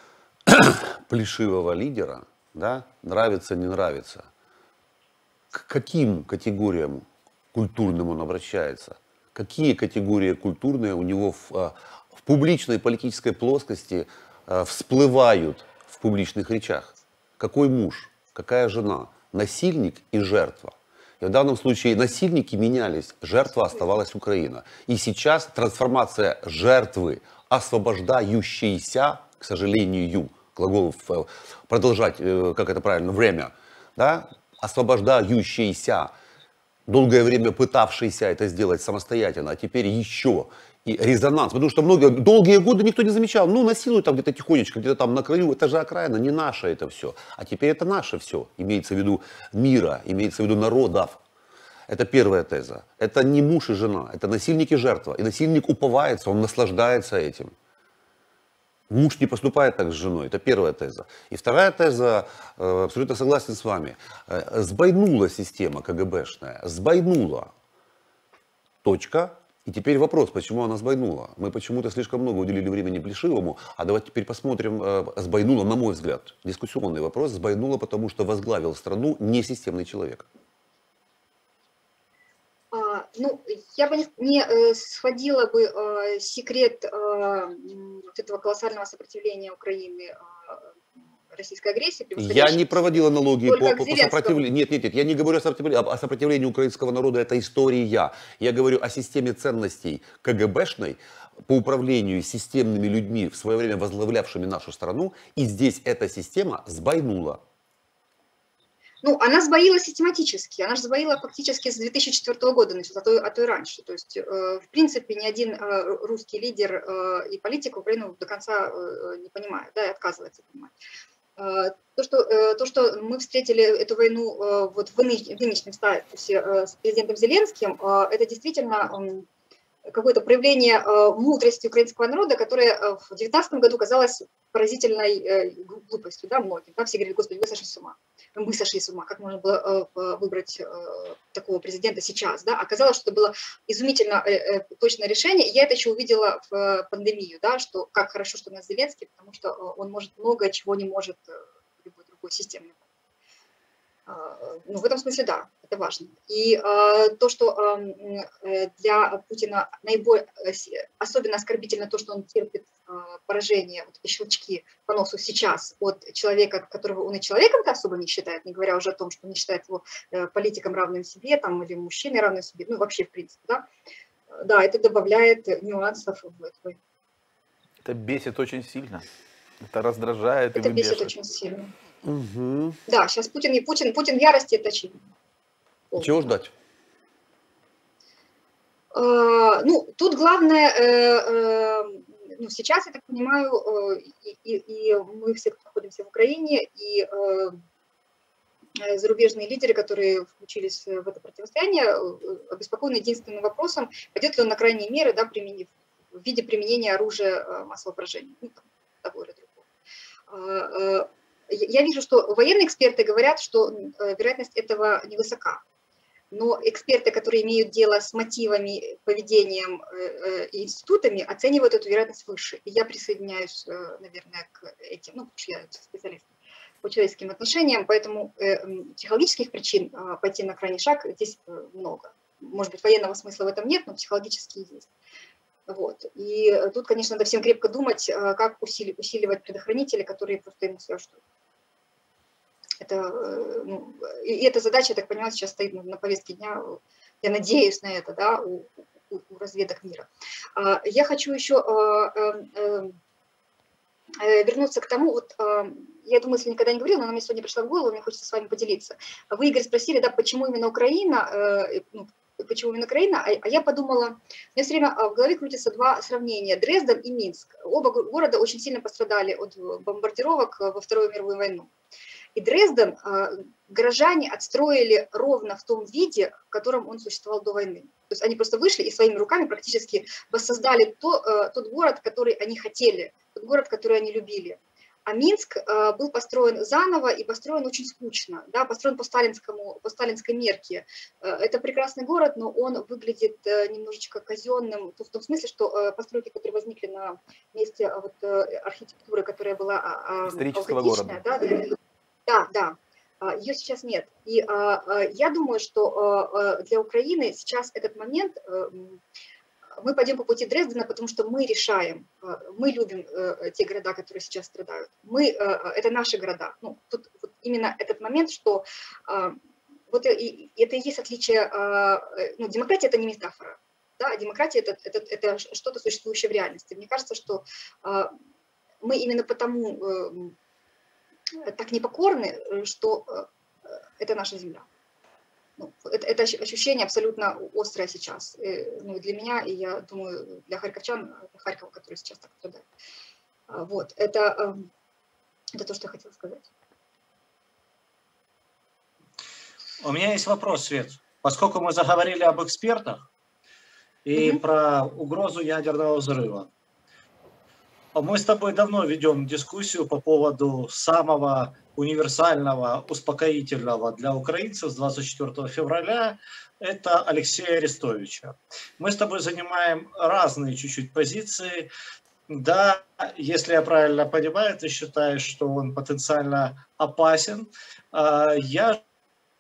плешивого лидера, да, нравится, не нравится. К каким категориям культурным он обращается? Какие категории культурные у него в, в публичной политической плоскости э, всплывают в публичных речах? Какой муж, какая жена, насильник и жертва? И в данном случае насильники менялись, жертва оставалась Украина. И сейчас трансформация жертвы, освобождающейся, к сожалению, глагол э, продолжать, э, как это правильно, время, да, освобождающейся, долгое время пытавшийся это сделать самостоятельно, а теперь еще и резонанс. Потому что много, долгие годы никто не замечал. Ну, насилуют там где-то тихонечко, где-то там на краю. Это же окраина, не наше это все. А теперь это наше все. Имеется в виду мира, имеется в виду народов. Это первая теза. Это не муж и жена, это насильник и жертва. И насильник уповается, он наслаждается этим. Муж не поступает так с женой. Это первая теза. И вторая теза, э, абсолютно согласен с вами. Э, сбойнула система КГБшная. Сбойнула. Точка. И теперь вопрос, почему она сбойнула. Мы почему-то слишком много уделили времени Плешивому. А давайте теперь посмотрим. Э, сбойнула, на мой взгляд, дискуссионный вопрос. Сбойнула, потому что возглавил страну несистемный человек. А, Ну, я бы не, не э, схватила бы э, секрет э, вот этого колоссального сопротивления Украины э, российской агрессии, Я не превосходящей проводил аналогии только по, к по, по Зеленскому. сопротивлению. Нет, нет, нет, я не говорю о сопротивлении, о сопротивлении украинского народа, это история. Я говорю о системе ценностей КГБшной по управлению системными людьми, в свое время возглавлявшими нашу страну, и здесь эта система сбойнула. Ну, она сбоила систематически, она же сбоила фактически с две тысячи четвёртого года, значит, а, то, а то и раньше. То есть, э, в принципе, ни один э, русский лидер э, и политик Украину до конца э, не понимает, да, и отказывается понимать. Э, то, что, э, то, что мы встретили эту войну э, вот в, ныне, в нынешнем статусе э, с президентом Зеленским, э, это действительно э, какое-то проявление э, мудрости украинского народа, которое э, в две тысячи девятнадцатом году казалось поразительной э, глупостью, да, многим. Да, все говорили: господи, вы сошли с ума. Мы сошли с ума, как можно было э, выбрать э, такого президента сейчас, да? Оказалось, что это было изумительно э, э, точное решение. И я это еще увидела в э, пандемию, да, что как хорошо, что у нас Зеленский, потому что э, он может много чего не может э, любой другой системный. Ну, в этом смысле, да, это важно. И э, то, что э, для Путина наиболее, особенно оскорбительно то, что он терпит э, поражение, вот эти щелчки по носу сейчас от человека, которого он и человеком-то особо не считает, не говоря уже о том, что он не считает его э, политиком равным себе, там, или мужчиной равным себе, ну, вообще, в принципе, да. Да, это добавляет нюансов в эту. Это бесит очень сильно. Это раздражает Это и бесит выбешивает. очень сильно. Угу. Да, сейчас Путин и Путин, Путин в ярости, это очевидно. Чего ждать? Uh, ну, тут главное, uh, uh, ну, сейчас, я так понимаю, uh, и, и, и мы все находимся в Украине, и uh, зарубежные лидеры, которые включились в это противостояние, uh, обеспокоены единственным вопросом: пойдет ли он на крайние меры, да, применив, в виде применения оружия uh, массового поражения, ну, там, того или другого. Uh, uh, я вижу, что военные эксперты говорят, что uh, вероятность этого невысока. Но эксперты, которые имеют дело с мотивами, поведением и институтами, оценивают эту вероятность выше. И я присоединяюсь, наверное, к этим, ну, потому что я специалист по человеческим отношениям, поэтому психологических причин пойти на крайний шаг здесь много. Может быть, военного смысла в этом нет, но психологические есть. Вот. И тут, конечно, надо всем крепко думать, как усили, усиливать предохранители, которые просто ему сверстают. Это, ну, и эта задача, я так понимаю, сейчас стоит на повестке дня, я надеюсь на это, да, у, у, у разведок мира. Я хочу еще вернуться к тому, вот, я эту мысль никогда не говорила, но она мне сегодня пришла в голову, мне хочется с вами поделиться. Вы, Игорь, спросили, да, почему именно Украина, ну, почему именно Украина, а я подумала, у меня все время в голове крутятся два сравнения: Дрезден и Минск. Оба города очень сильно пострадали от бомбардировок во Вторую мировую войну. И Дрезден горожане отстроили ровно в том виде, в котором он существовал до войны. То есть они просто вышли и своими руками практически воссоздали то, тот город, который они хотели, тот город, который они любили. А Минск был построен заново и построен очень скучно, да, построен по сталинскому, по сталинской мерке. Это прекрасный город, но он выглядит немножечко казенным, в том смысле, что постройки, которые возникли на месте вот архитектуры, которая была исторического города. Да, да, да, ее сейчас нет. И я думаю, что для Украины сейчас этот момент, мы пойдем по пути Дрездена, потому что мы решаем, мы любим те города, которые сейчас страдают. Мы, это наши города. Ну, тут вот именно этот момент, что вот и, это и есть отличие, ну, демократия это не метафора, да, демократия это, это, это что-то существующее в реальности. Мне кажется, что мы именно потому так непокорны, что это наша земля. Ну, это, это ощущение абсолютно острое сейчас, ну, для меня, и я думаю, для харьковчан, для Харькова, который сейчас так страдает. Вот, это, это то, что я хотела сказать. У меня есть вопрос, Свет. Поскольку мы заговорили об экспертах и mm-hmm. про угрозу ядерного взрыва, мы с тобой давно ведем дискуссию по поводу самого универсального, успокоительного для украинцев с двадцать четвёртого февраля, это Алексея Арестовича. Мы с тобой занимаем разные чуть-чуть позиции. Да, если я правильно понимаю, ты считаешь, что он потенциально опасен. Я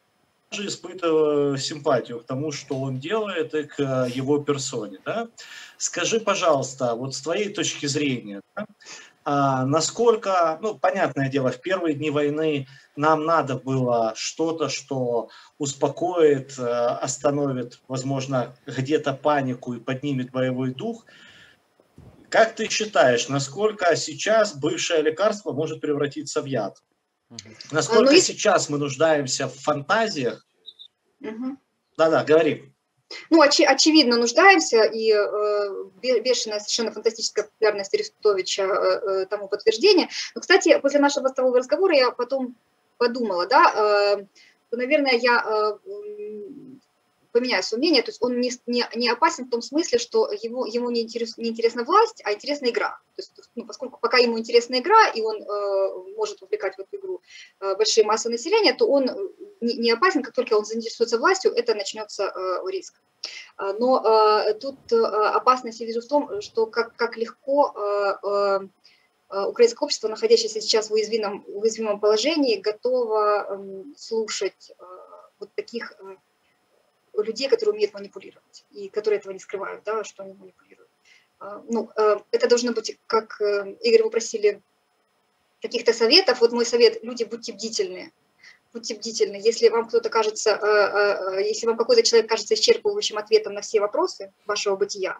же испытываю симпатию к тому, что он делает, и к его персоне. Да? Скажи, пожалуйста, вот с твоей точки зрения, да, а насколько, ну, понятное дело, в первые дни войны нам надо было что-то, что успокоит, остановит, возможно, где-то панику и поднимет боевой дух. Как ты считаешь, насколько сейчас бывшее лекарство может превратиться в яд? Насколько ну, сейчас мы нуждаемся в фантазиях? Угу. Да-да, говори. Ну, очи- очевидно, нуждаемся, и э, бешеная, совершенно фантастическая популярность Арестовича э, тому подтверждение. Но, кстати, после нашего с тобой разговора я потом подумала, да, э, наверное, я э, поменяю свое мнение, то есть он не, не, не опасен в том смысле, что его, ему не, интерес, не интересна власть, а интересна игра. То есть, ну, поскольку пока ему интересна игра, и он э, может увлекать в эту игру э, большие массы населения, то он не, не опасен, как только он заинтересуется властью, это начнется э, риск. Но э, тут э, опасность я вижу в том, что как, как легко э, э, украинское общество, находящееся сейчас в уязвимом, уязвимом положении, готово э, слушать э, вот таких э, людей, которые умеют манипулировать и которые этого не скрывают, да, что они манипулируют. Э, ну, э, это должно быть, как э, Игорь, вы просили каких-то советов. Вот мой совет: люди, будьте бдительны. Будьте бдительны. Если вам кто-то кажется, если вам какой-то человек кажется исчерпывающим ответом на все вопросы вашего бытия,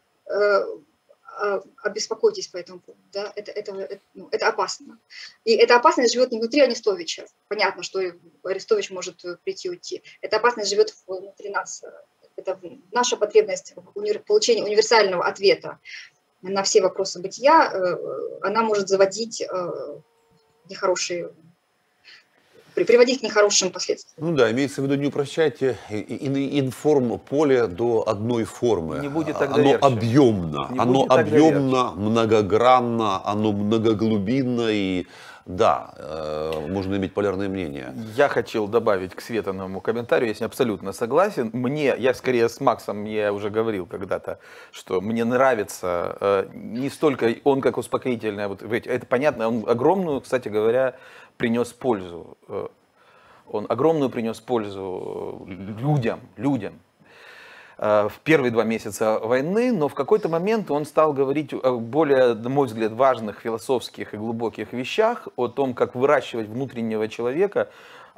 обеспокойтесь по этому поводу. Да? Это, это, это, ну, это опасно. И эта опасность живет не внутри Арестовича. Понятно, что Арестович может прийти и уйти. Эта опасность живет внутри нас. Это наша потребность в получении универсального ответа на все вопросы бытия. Она может заводить нехорошие приводить к нехорошим последствиям. Ну да, имеется в виду, не упрощайте информ-поле до одной формы. Не будет так оно доверчиво. объемно, Не оно будет так объемно, многогранно, оно многоглубинно, и да, э, можно иметь полярное мнение. Я хотел добавить к Светаному комментарию, я с ним абсолютно согласен. Мне, я скорее с Максом, я уже говорил когда-то, что мне нравится э, не столько он как успокоительное, вот, это понятно, он огромную, кстати говоря, принес пользу. Он огромную принес пользу людям, людям в первые два месяца войны, но в какой-то момент он стал говорить о более, на мой взгляд, важных философских и глубоких вещах, о том, как выращивать внутреннего человека,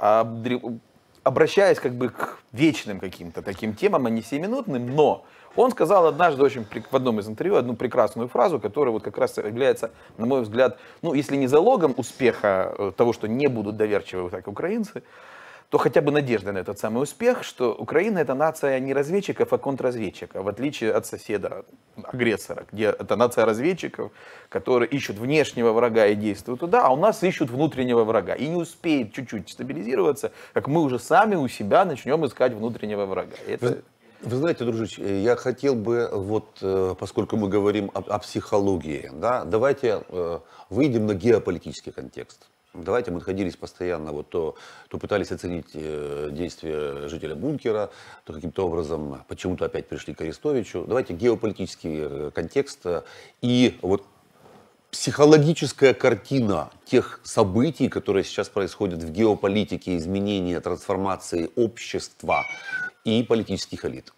обращаясь как бы к вечным каким-то таким темам, а не семиминутным, но он сказал однажды очень в одном из интервью одну прекрасную фразу, которая вот как раз является, на мой взгляд, ну, если не залогом успеха того, что не будут доверчивы так украинцы, то хотя бы надежда на этот самый успех, что Украина — это нация не разведчиков, а контрразведчиков, в отличие от соседа, агрессора, где это нация разведчиков, которые ищут внешнего врага и действуют туда, а у нас ищут внутреннего врага. И не успеет чуть-чуть стабилизироваться, как мы уже сами у себя начнем искать внутреннего врага. Это... Вы знаете, дружище, я хотел бы, вот, поскольку мы говорим о, о психологии, да, давайте э, выйдем на геополитический контекст. Давайте, мы находились постоянно, вот, то, то пытались оценить э, действия жителя бункера, то каким-то образом почему-то опять пришли к Арестовичу. Давайте геополитический контекст и вот психологическая картина тех событий, которые сейчас происходят в геополитике, изменения, трансформации общества и политических элит.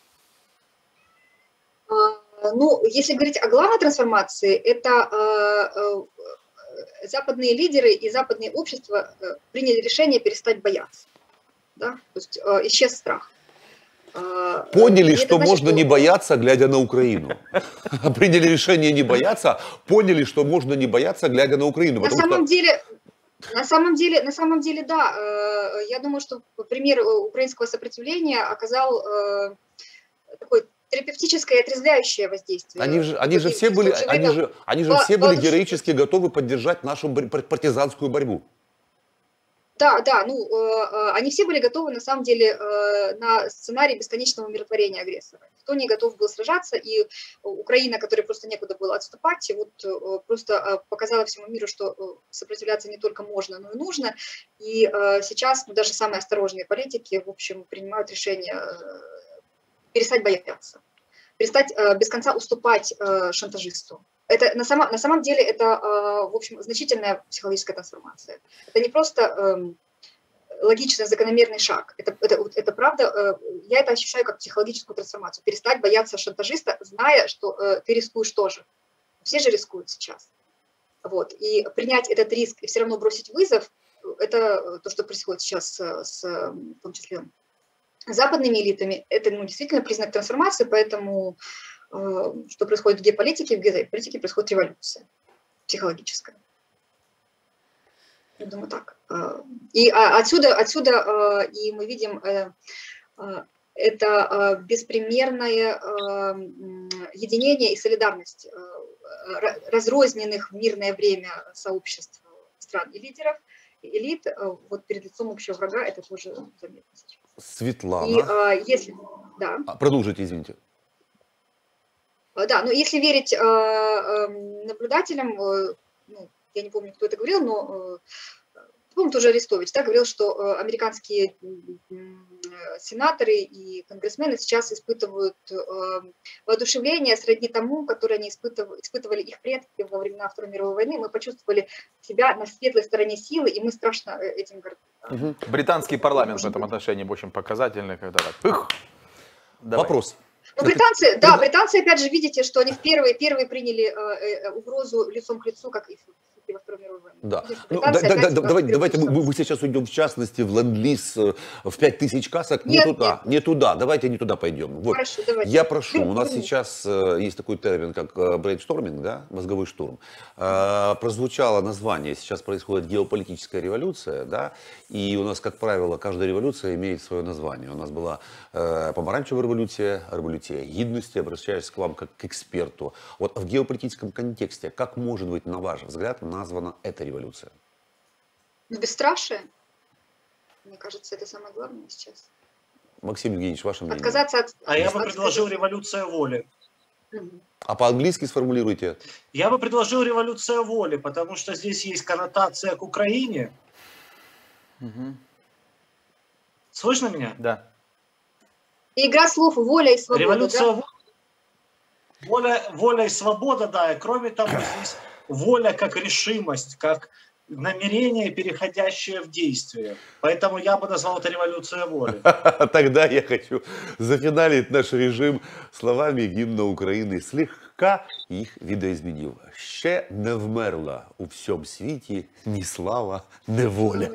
Ну, если говорить о главной трансформации, это э, э, западные лидеры и западные общества э, приняли решение перестать бояться. Да? То есть э, исчез страх. Поняли, и что значит, можно что... не бояться, глядя на Украину. Приняли решение не бояться, поняли, что можно не бояться, глядя на Украину. На самом что... деле... На самом деле, на самом деле, да, я думаю, что пример украинского сопротивления оказал такое терапевтическое и отрезвляющее воздействие. Они же, они же все были, они же, они же все были героически готовы поддержать нашу партизанскую борьбу. Да, да, ну, они все были готовы, на самом деле, на сценарий бесконечного умиротворения агрессора. Никто не готов был сражаться, и Украина, которой просто некуда было отступать, вот просто показала всему миру, что сопротивляться не только можно, но и нужно. И сейчас, ну, даже самые осторожные политики, в общем, принимают решение перестать бояться, перестать без конца уступать шантажисту. Это на самом, на самом деле это, в общем, значительная психологическая трансформация. Это не просто логичный, закономерный шаг. Это, это, это правда, я это ощущаю как психологическую трансформацию. Перестать бояться шантажиста, зная, что ты рискуешь тоже. Все же рискуют сейчас. Вот. И принять этот риск и все равно бросить вызов, это то, что происходит сейчас с, с в том числе западными элитами, это ну, действительно признак трансформации, поэтому э, что происходит в геополитике, в геополитике происходит революция психологическая. Я думаю, так. И отсюда, отсюда и мы видим это беспримерное единение и солидарность разрозненных в мирное время сообществ стран и лидеров, элит, вот перед лицом общего врага это тоже заметно сейчас. Светлана. И если, да. Продолжите, извините. Да, но если верить наблюдателям, ну, я не помню, кто это говорил, но, по-моему, тоже Арестович, да, говорил, что американские сенаторы и конгрессмены сейчас испытывают воодушевление сродни тому, которое они испытывали, испытывали их предки во времена Второй мировой войны. Мы почувствовали себя на светлой стороне силы, и мы страшно этим горды. Угу. Британский парламент в этом отношении очень показательный, когда так. Пых! Вопрос. Ну, британцы, да, британцы, опять же, видите, что они впервые, первые приняли э, угрозу лицом к лицу, как и во Второй мировой войне. Да. Ну, да, да, да, давайте, давайте мы, мы сейчас уйдем в частности в ленд-лиз в пять тысяч касок. Не нет, туда, нет. не туда. Давайте не туда пойдем. Вот. Хорошо, давайте. Я прошу, у нас сейчас есть такой термин, как брейншторминг, да, мозговой штурм. Прозвучало название, сейчас происходит геополитическая революция, да, и у нас, как правило, каждая революция имеет свое название. У нас была помаранчевая революция, революция гидности, обращаюсь к вам как к эксперту. Вот в геополитическом контексте, как может быть, на ваш взгляд, названа эта революция? Ну, бесстрашие. Мне кажется, это самое главное сейчас. Максим Евгеньевич, ваше мнение? Отказаться от... А я бы предложил революция воли. А по-английски сформулируйте. Я бы предложил революция воли, потому что здесь есть коннотация к Украине. Угу. Слышно меня? Да. И игра слов воля и свобода. Революция да? воли. Воля, воля и свобода, да. И кроме того, здесь воля как решимость, как намерение, переходящее в действие. Поэтому я бы назвал это революция воли. Тогда я хочу зафиналить наш режим словами гимна України, слегка їх видоизменив. Ще не вмерла у всьому світі ні слава, ні воля.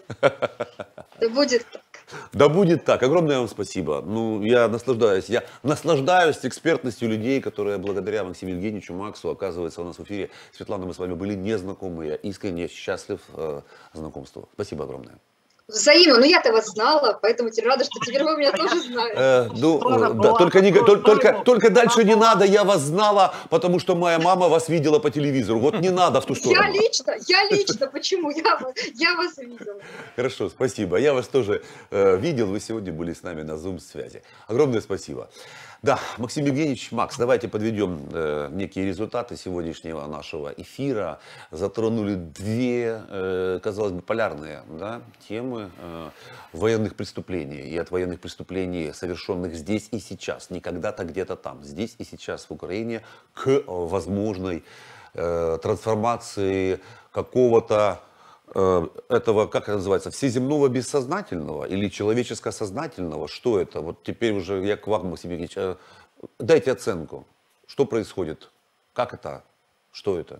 Да будет так. Да будет так. Огромное вам спасибо. Ну, я наслаждаюсь. Я наслаждаюсь экспертностью людей, которые благодаря Максиму Евгеньевичу Максу, оказывается, у нас в эфире. Светлана, мы с вами были незнакомы. Я искренне счастлив э, знакомству. Спасибо огромное. Взаимно. Ну, я-то вас знала, поэтому теперь рада, что теперь вы меня тоже знаете. Э, ну, э, да, только, не, только, только, только дальше не надо, я вас знала, потому что моя мама вас видела по телевизору. Вот не надо в ту сторону. Я лично, я лично, почему? Я, я вас видела. Хорошо, спасибо. Я вас тоже э, видел, вы сегодня были с нами на Zoom-связи. Огромное спасибо. Да, Максим Евгеньевич, Макс, давайте подведем э, некие результаты сегодняшнего нашего эфира. Затронули две, э, казалось бы, полярные, да, темы э, военных преступлений. И от военных преступлений, совершенных здесь и сейчас, не когда-то где-то там, здесь и сейчас в Украине, к возможной э, трансформации какого-то этого, как это называется, всеземного бессознательного или человеческо-сознательного, что это? Вот теперь уже я к вам, Максим Евгеньевич, дайте оценку, что происходит, как это, что это?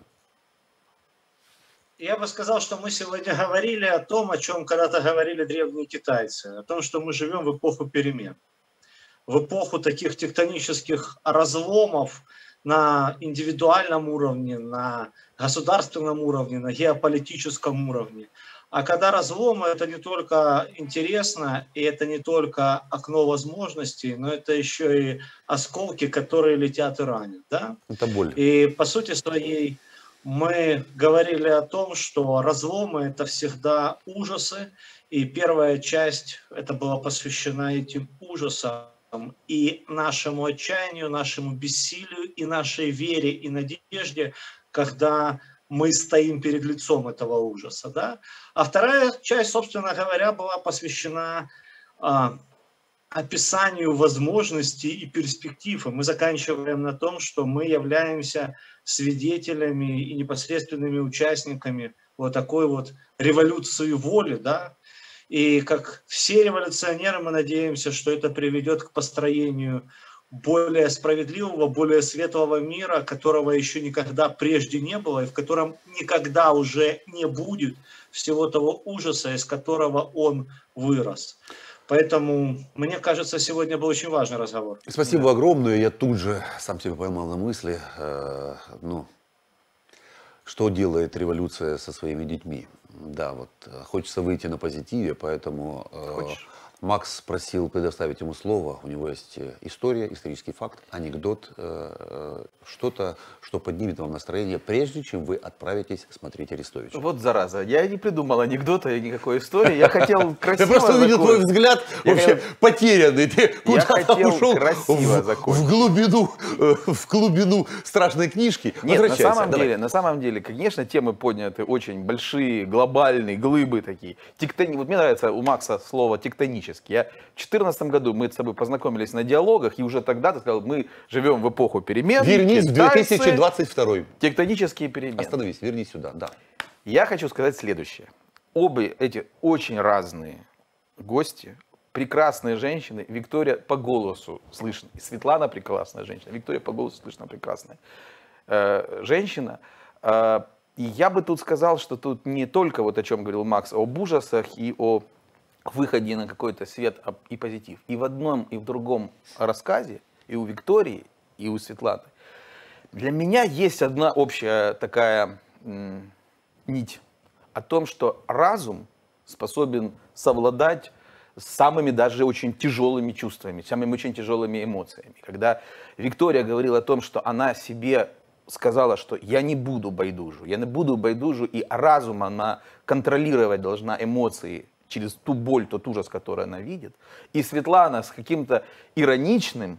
Я бы сказал, что мы сегодня говорили о том, о чем когда-то говорили древние китайцы, о том, что мы живем в эпоху перемен, в эпоху таких тектонических разломов на индивидуальном уровне, на государственном уровне, на геополитическом уровне. А когда разломы, это не только интересно, и это не только окно возможностей, но это еще и осколки, которые летят и ранят. Да? Это боль. И по сути своей мы говорили о том, что разломы – это всегда ужасы, и первая часть это была посвящена этим ужасам, и нашему отчаянию, нашему бессилию, и нашей вере и надежде, когда мы стоим перед лицом этого ужаса. Да? А вторая часть, собственно говоря, была посвящена а, описанию возможностей и перспектив. И мы заканчиваем на том, что мы являемся свидетелями и непосредственными участниками вот такой вот революции воли, да? И как все революционеры мы надеемся, что это приведет к построению более справедливого, более светлого мира, которого еще никогда прежде не было, и в котором никогда уже не будет всего того ужаса, из которого он вырос. Поэтому, мне кажется, сегодня был очень важный разговор. Спасибо да. огромное. Я тут же сам себя поймал на мысли, э, ну, что делает революция со своими детьми. Да, вот хочется выйти на позитиве, поэтому э, Макс просил предоставить ему слово. У него есть история, исторический факт, анекдот, э, что-то, что поднимет вам настроение, прежде чем вы отправитесь смотреть Арестовича. Вот зараза, я не придумал анекдота и никакой истории. Я хотел красиво Я просто увидел твой взгляд вообще потерянный. Ты куда-то ушел в глубину, в глубину страшной книжки. Нет, на самом деле, на самом деле, конечно, темы подняты очень большие, глобальные, глыбы такие. Тектони... Вот мне нравится у Макса слово тектонический. Я... В две тысячи четырнадцатом году мы с тобой познакомились на диалогах, и уже тогда ты сказал, мы живем в эпоху перемен. Вернись в две тысячи двадцать второй. Тектонические перемены. Остановись, вернись сюда, да. Я хочу сказать следующее. Оба эти очень разные гости, прекрасные женщины. Виктория по голосу слышно. Светлана прекрасная женщина. Виктория по голосу слышно прекрасная э, женщина. Э, и я бы тут сказал, что тут не только вот о чем говорил Макс, об ужасах и о выходе на какой-то свет и позитив. И в одном, и в другом рассказе, и у Виктории, и у Светланы, для меня есть одна общая такая м, нить о том, что разум способен совладать с самыми даже очень тяжелыми чувствами, самыми очень тяжелыми эмоциями. Когда Виктория говорила о том, что она себе сказала, что я не буду байдужу, я не буду байдужу, и разум она контролировать должна эмоции через ту боль, тот ужас, который она видит. И Светлана с каким-то ироничным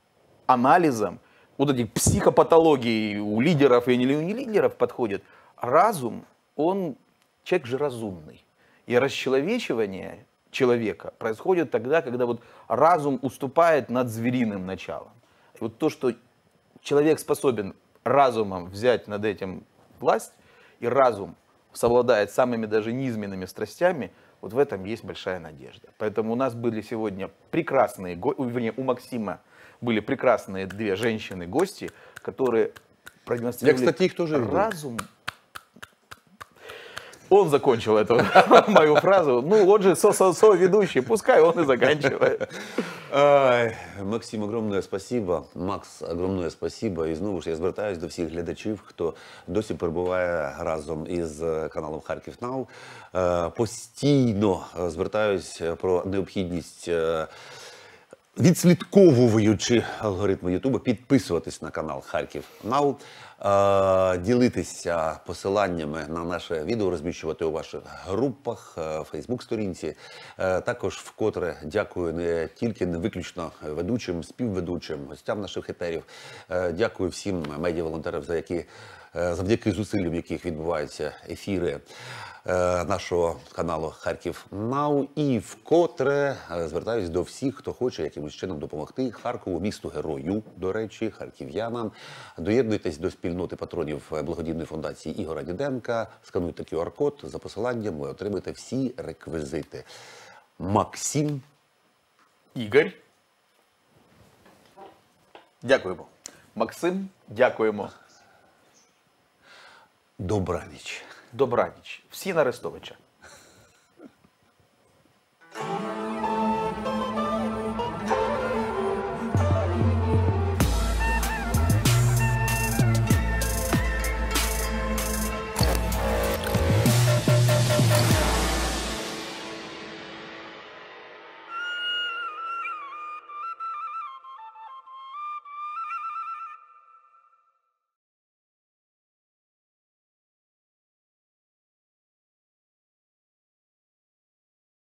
анализом вот этих психопатологий у лидеров и не у лидеров подходит. Разум, он человек же разумный. И расчеловечивание человека происходит тогда, когда вот разум уступает над звериным началом. И вот то, что человек способен разумом взять над этим власть, и разум совладает самыми даже низменными страстями, вот в этом есть большая надежда. Поэтому у нас были сегодня прекрасные, вернее, у Максима были прекрасные две женщины-гости, которые продемонстрировали Я, кстати, их тоже разум. Он закончил эту мою фразу. Ну, он же со-со-со-ведущий, пускай он и заканчивает. Ай, Максим, огромне спасибо. Макс, огромне спасибо. І знову ж я звертаюся до всіх глядачів, хто досі перебуває разом із каналом Харків Нау. Постійно звертаюсь про необхідність, відслідковуючи алгоритми Ютуба, підписуватись на канал Харків Нау, ділитися посиланнями на наше відео, розміщувати у ваших групах, Фейсбук-сторінці. Також вкотре дякую не тільки, не виключно ведучим, співведучим, гостям наших етерів. Дякую всім медіа-волонтерам, за які, завдяки зусиллям яких відбуваються ефіри нашого каналу Харків Нау. І вкотре звертаюсь до всіх, хто хоче якимось чином допомогти Харкову, місту герою, до речі, харків'янам. Доєднуйтесь до спільноти патронів благодійної фундації Ігоря Діденка, скануйте ку ар код, за посиланням ви отримаєте всі реквізити. Максим. Ігор. Дякуємо. Максим, дякуємо. Добраніч. Добраніч. Всі на Арестовича.